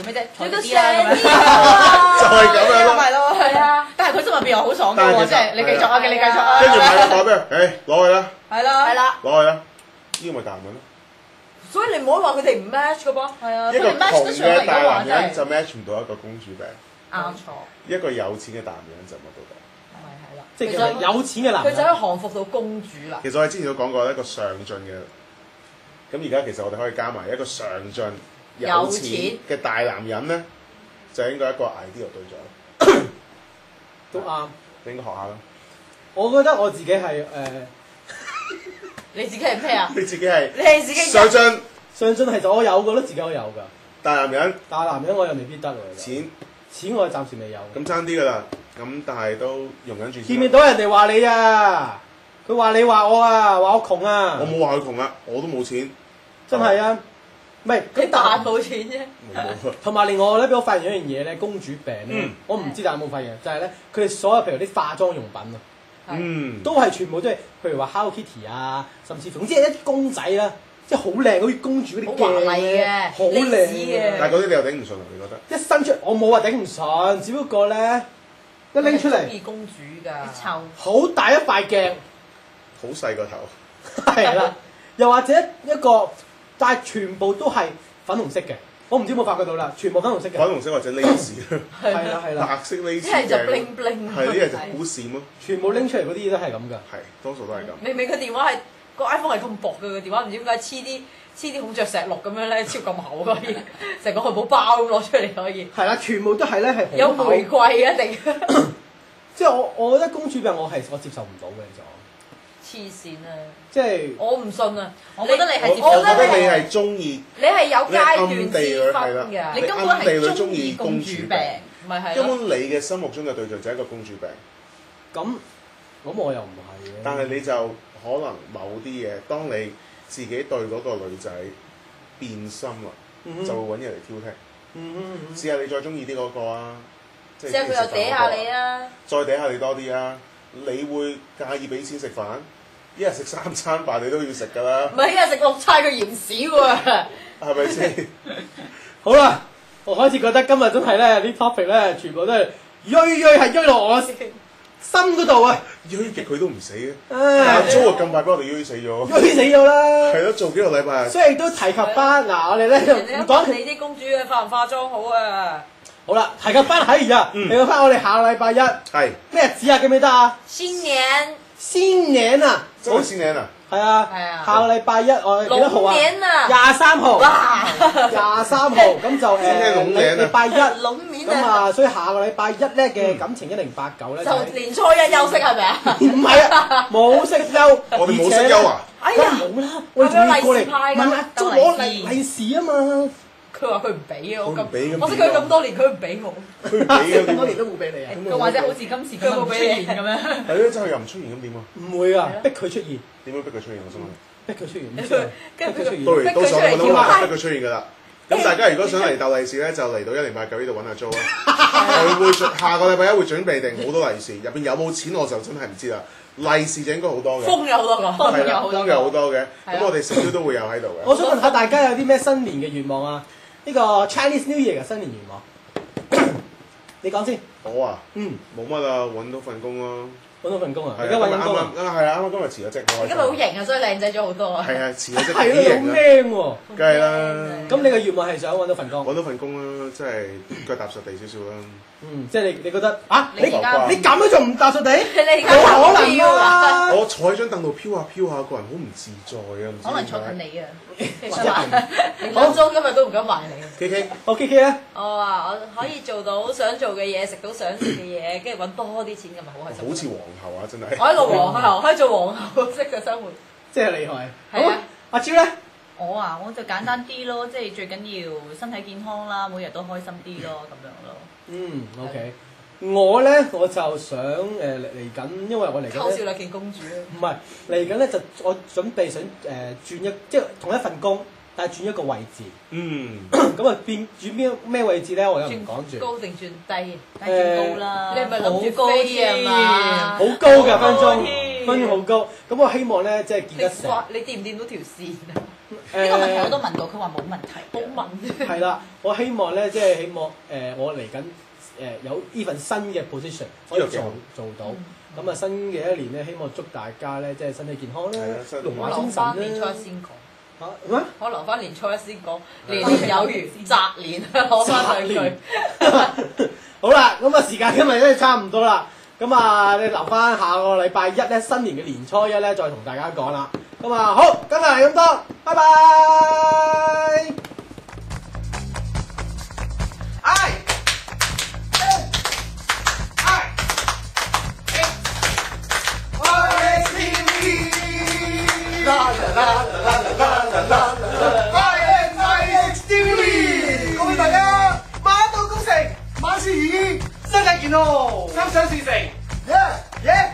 Speaker 5: 咩啫？坐
Speaker 3: 你都
Speaker 5: 啲啦咁樣。
Speaker 2: 就係咁樣咯。
Speaker 5: 咪咯，
Speaker 3: 係啊，
Speaker 5: 但係佢心入邊又好爽嘅喎，
Speaker 2: 但係其實
Speaker 5: 即係你繼續啊，你繼續啊。
Speaker 2: 跟住買個袋俾佢，誒攞去啦，
Speaker 5: 係啦，
Speaker 3: 係。啦，
Speaker 2: 攞去啦，呢個咪大男人咯。
Speaker 3: 所以你唔可以話佢哋唔 match 嘅噃。
Speaker 5: 係啊，
Speaker 2: 一個
Speaker 5: 佢哋 match 得
Speaker 2: 窮
Speaker 5: 上嚟
Speaker 2: 嘅大
Speaker 5: 嘅話真係
Speaker 2: 男人就 match 唔到一個公主病，
Speaker 5: 啱錯，
Speaker 2: 一個有錢嘅大男人就乜都得。
Speaker 3: 係啦，
Speaker 1: 即係其實有錢嘅男
Speaker 3: 佢就可以
Speaker 1: 人，
Speaker 3: 降服到公主啦。
Speaker 2: 其實我哋之前都講過一個上進嘅，咁而家其實我哋可以加埋一個上進有錢嘅大男人咧，就應該一個 ideal 對象，
Speaker 1: 都啱。
Speaker 2: 你應該學下啦。
Speaker 1: 我覺得我自己係
Speaker 3: 你自己係咩啊？
Speaker 2: 你自己係
Speaker 3: 你係自己
Speaker 2: 上進
Speaker 1: 上進，其實我有覺得自己我有㗎，
Speaker 2: 大男人，
Speaker 1: 但係男人我又未必得喎。
Speaker 2: 錢
Speaker 1: 我暫時未有。
Speaker 2: 咁爭啲噶啦，咁但係都容忍住先。
Speaker 1: 見唔見到人哋話你啊？佢話你話我啊，話我窮啊
Speaker 2: 我，冇話佢窮啊，我都冇錢，
Speaker 1: 真係啊！唔係
Speaker 3: 你
Speaker 1: 咁
Speaker 3: 扮冇錢啫。
Speaker 2: 冇
Speaker 1: 同埋另外咧，俾我發現一樣嘢咧，公主病咧，
Speaker 2: 嗯
Speaker 1: 我唔知大家有冇發現，就係咧，佢哋所有譬如啲化妝用品啊，
Speaker 2: 嗯，
Speaker 1: 都係全部都係，譬如話 Hello Kitty 啊，甚至總之係一啲公仔啦，即係好靚，好似公主嗰啲
Speaker 3: 好華麗嘅
Speaker 1: 好
Speaker 3: 歷史
Speaker 1: 靚
Speaker 3: 嘅
Speaker 2: 但係嗰啲你又頂唔順啊？你覺得？
Speaker 1: 一伸出，我冇話頂唔順，只不過咧一拎出嚟
Speaker 3: 中，意公主㗎。
Speaker 5: 臭。
Speaker 1: 好大一塊鏡，
Speaker 2: 好細個頭，
Speaker 1: 係啦，又或者一個，但係全部都係粉紅色嘅，我唔知有冇發覺到啦，全部粉紅色嘅，
Speaker 2: 粉紅色或者 lace，
Speaker 1: 係啦係啦，
Speaker 2: 白色 lace
Speaker 3: 一係就
Speaker 2: 嘅
Speaker 3: bling bling，
Speaker 2: 係呢係就好閃咯，
Speaker 1: 全部拎出嚟嗰啲都係咁㗎。
Speaker 2: 係多數都係咁。
Speaker 3: 明明個電話係個 iPhone 係咁薄嘅個電話，唔知點解黐啲孔雀石綠咁樣咧，超咁厚可以，成個漢堡包咁攞出嚟可以。
Speaker 1: 係啦，全部都係咧係
Speaker 3: 有玫瑰嘅一定。
Speaker 1: 即係我覺得公主病我接受唔到嘅就，
Speaker 3: 黐線啊！
Speaker 1: 即係
Speaker 3: 我唔信啊！
Speaker 5: 我覺得你係接
Speaker 2: 我
Speaker 5: 受到
Speaker 2: 覺得你
Speaker 3: 係
Speaker 2: 係中意，
Speaker 3: 你係有階段
Speaker 2: 你暗地裏
Speaker 3: 之分
Speaker 2: 係啦
Speaker 3: 㗎。
Speaker 5: 你根本係中意公主病。
Speaker 3: 咪係咯。
Speaker 2: 根本你嘅心目中嘅對象就係一個公主病，
Speaker 1: 咁我又唔係嘅。
Speaker 2: 但係你就可能某啲嘢，當你自己對嗰個女仔變心啦，就會揾人嚟挑剔。試下你再中意啲嗰個啊，即係
Speaker 3: 之後佢又嗲下你啊！
Speaker 2: 再嗲下你多啲啊！你會介意俾錢食飯？一日食3餐飯你都要食㗎啦
Speaker 3: 唔，係一日食6餐佢嫌少喎。
Speaker 2: 係咪先？
Speaker 1: 好啦，我開始覺得今日真係咧啲 topic 咧，全部都係係追落我心嗰度啊！
Speaker 2: 追極佢都唔死嘅，
Speaker 1: 唉
Speaker 2: 阿 Jo 啊咁快俾我哋追死咗，
Speaker 1: 追死咗啦！
Speaker 2: 係咯，做幾個禮拜。
Speaker 1: 所以亦都提及翻嗱，我哋咧就
Speaker 3: 人哋
Speaker 1: 唔講
Speaker 3: 你啲公主啊，化唔化妝好啊？
Speaker 1: 好啦，提及翻喺啊，提及翻我哋下個禮拜一
Speaker 2: 係
Speaker 1: 咩日子啊？記唔記得啊？
Speaker 3: 新年
Speaker 1: 新年啊！
Speaker 2: 真係先領啊！
Speaker 1: 係啊，
Speaker 3: 係啊
Speaker 1: 下個禮拜一我哋幾多號啊？
Speaker 3: 龍年啊
Speaker 1: 23號，
Speaker 3: 哇
Speaker 1: 23號咁就
Speaker 2: 先係龍年啊
Speaker 1: 禮拜一。
Speaker 3: 龍面
Speaker 1: 咁
Speaker 3: 啊！
Speaker 1: 啊，所以下個禮拜一咧嘅感情1089咧
Speaker 3: 就年初一休息係咪啊？
Speaker 1: 唔係啊，冇息休，
Speaker 2: 我哋冇識休啊！
Speaker 3: 哎呀，
Speaker 1: 冇啦，我哋仲要過嚟
Speaker 3: 係咪有利是派㗎
Speaker 1: 問阿
Speaker 5: 收
Speaker 1: 鐘攞
Speaker 5: 利是
Speaker 1: 利是啊嘛，
Speaker 3: 佢話佢唔俾啊！我
Speaker 2: 佢唔俾咁
Speaker 3: 我識佢咁多年，佢唔俾我。
Speaker 2: 佢唔俾嘅
Speaker 1: 咁多年都冇俾你啊，
Speaker 5: 佢或者好似今次咁樣唔出現咁樣。
Speaker 2: 係咯，真係又唔出現咁點啊？
Speaker 1: 唔會啊，逼佢出現，
Speaker 2: 點樣逼佢出現？我想問。
Speaker 1: 逼佢出現，唔知啊
Speaker 3: 跟住
Speaker 1: 逼佢出現
Speaker 2: 到嚟到上我都話逼佢出現㗎啦。咁大家如果想嚟鬥利是咧，就嚟到1089呢度揾阿 Jo 啦。佢會下個禮拜一會準備定好多利是，入邊有冇錢我就真係唔知啦。利是就應該好多嘅，
Speaker 3: 風有好多個，
Speaker 2: 係啦，風有好多嘅。
Speaker 3: 係啊
Speaker 2: 咁我哋食咗都會有喺度嘅。
Speaker 1: 我想問下大家有啲咩新年嘅願望啊？呢個 Chinese New Year 嘅新年願望，你講先。
Speaker 2: 我啊，
Speaker 1: 嗯，
Speaker 2: 冇乜啊，揾到份工咯。
Speaker 1: 揾到份工啊？
Speaker 2: 係啊，
Speaker 1: 而家揾緊工啊？
Speaker 2: 啱啱係啊，啱啱今日辭咗職，我
Speaker 3: 而家咪好型啊，所以靚仔咗好多啊。
Speaker 2: 係啊，辭咗職
Speaker 1: 係啊，
Speaker 2: 幾型啊，
Speaker 1: 好靚喎！
Speaker 2: 梗係啦。
Speaker 1: 咁你嘅願望係想揾到份工？
Speaker 2: 揾到份工啦，即係腳踏實地少少啦。
Speaker 1: 嗯，即係你覺得啊？
Speaker 5: 你而家
Speaker 1: 你咁樣仲唔踏實地？
Speaker 3: 你而家
Speaker 1: 冇可能啊！
Speaker 2: 我坐喺張凳度飄下飄下，個人好唔自在啊！唔知
Speaker 5: 可能坐
Speaker 2: 點解
Speaker 5: 緊你啊！
Speaker 3: 你講咗今日都唔敢埋你。
Speaker 2: K K，
Speaker 1: 好 K K 啊！
Speaker 3: 我話我可以做到想做嘅嘢，食到想食嘅嘢，跟住揾多啲錢，咁咪好開心。
Speaker 2: 好似皇后啊，真係。
Speaker 3: 我喺個皇后，可以做皇后式嘅生活。
Speaker 1: 即係厲害。
Speaker 3: 係啊
Speaker 1: 好，阿超咧，
Speaker 5: 我啊，我就簡單啲咯，即係最緊要身體健康啦，每日都開心啲咯，咁樣咯。
Speaker 1: 嗯，OK。我咧我就想嚟緊，因為我嚟緊咧
Speaker 3: 偷笑兩件公主啊！
Speaker 1: 唔係嚟緊咧，就我準備想轉一即係同一份工，但係轉一個位置。
Speaker 2: 嗯，
Speaker 1: 咁啊轉咩位置咧？我又唔講住。
Speaker 3: 轉高定轉低？
Speaker 5: 梗係轉高啦，
Speaker 3: 你係咪諗住
Speaker 5: 好高
Speaker 3: 飛啊嘛？
Speaker 1: 好高㗎分
Speaker 5: 好高
Speaker 1: 鐘，
Speaker 5: 添
Speaker 1: 分鐘好高。咁我希望咧，即係見得成。
Speaker 3: 哇！你掂唔掂到條線啊？
Speaker 5: 呢個問題我都問到，佢話冇問題。
Speaker 3: 好問。
Speaker 1: 係啦，我希望咧，即係希望我嚟緊有呢份新嘅 position 可以做到。咁啊，新嘅一年咧，希望祝大家咧，即係身體健康啦，龍馬精神
Speaker 3: 年初
Speaker 1: 啦。
Speaker 3: 一先講。
Speaker 1: 嚇咩？
Speaker 3: 我留翻年初一先講，年年有餘，擇年攞翻兩句。
Speaker 1: 好啦，咁啊時間今日真係差唔多啦。咁啊，你留翻下個禮拜一咧，新年嘅年初一咧，再同大家講啦。咁啊，好，今日係咁多，拜拜。
Speaker 6: 恭喜大家馬到功成，萬事如意，身體健康，心想事成，耶耶！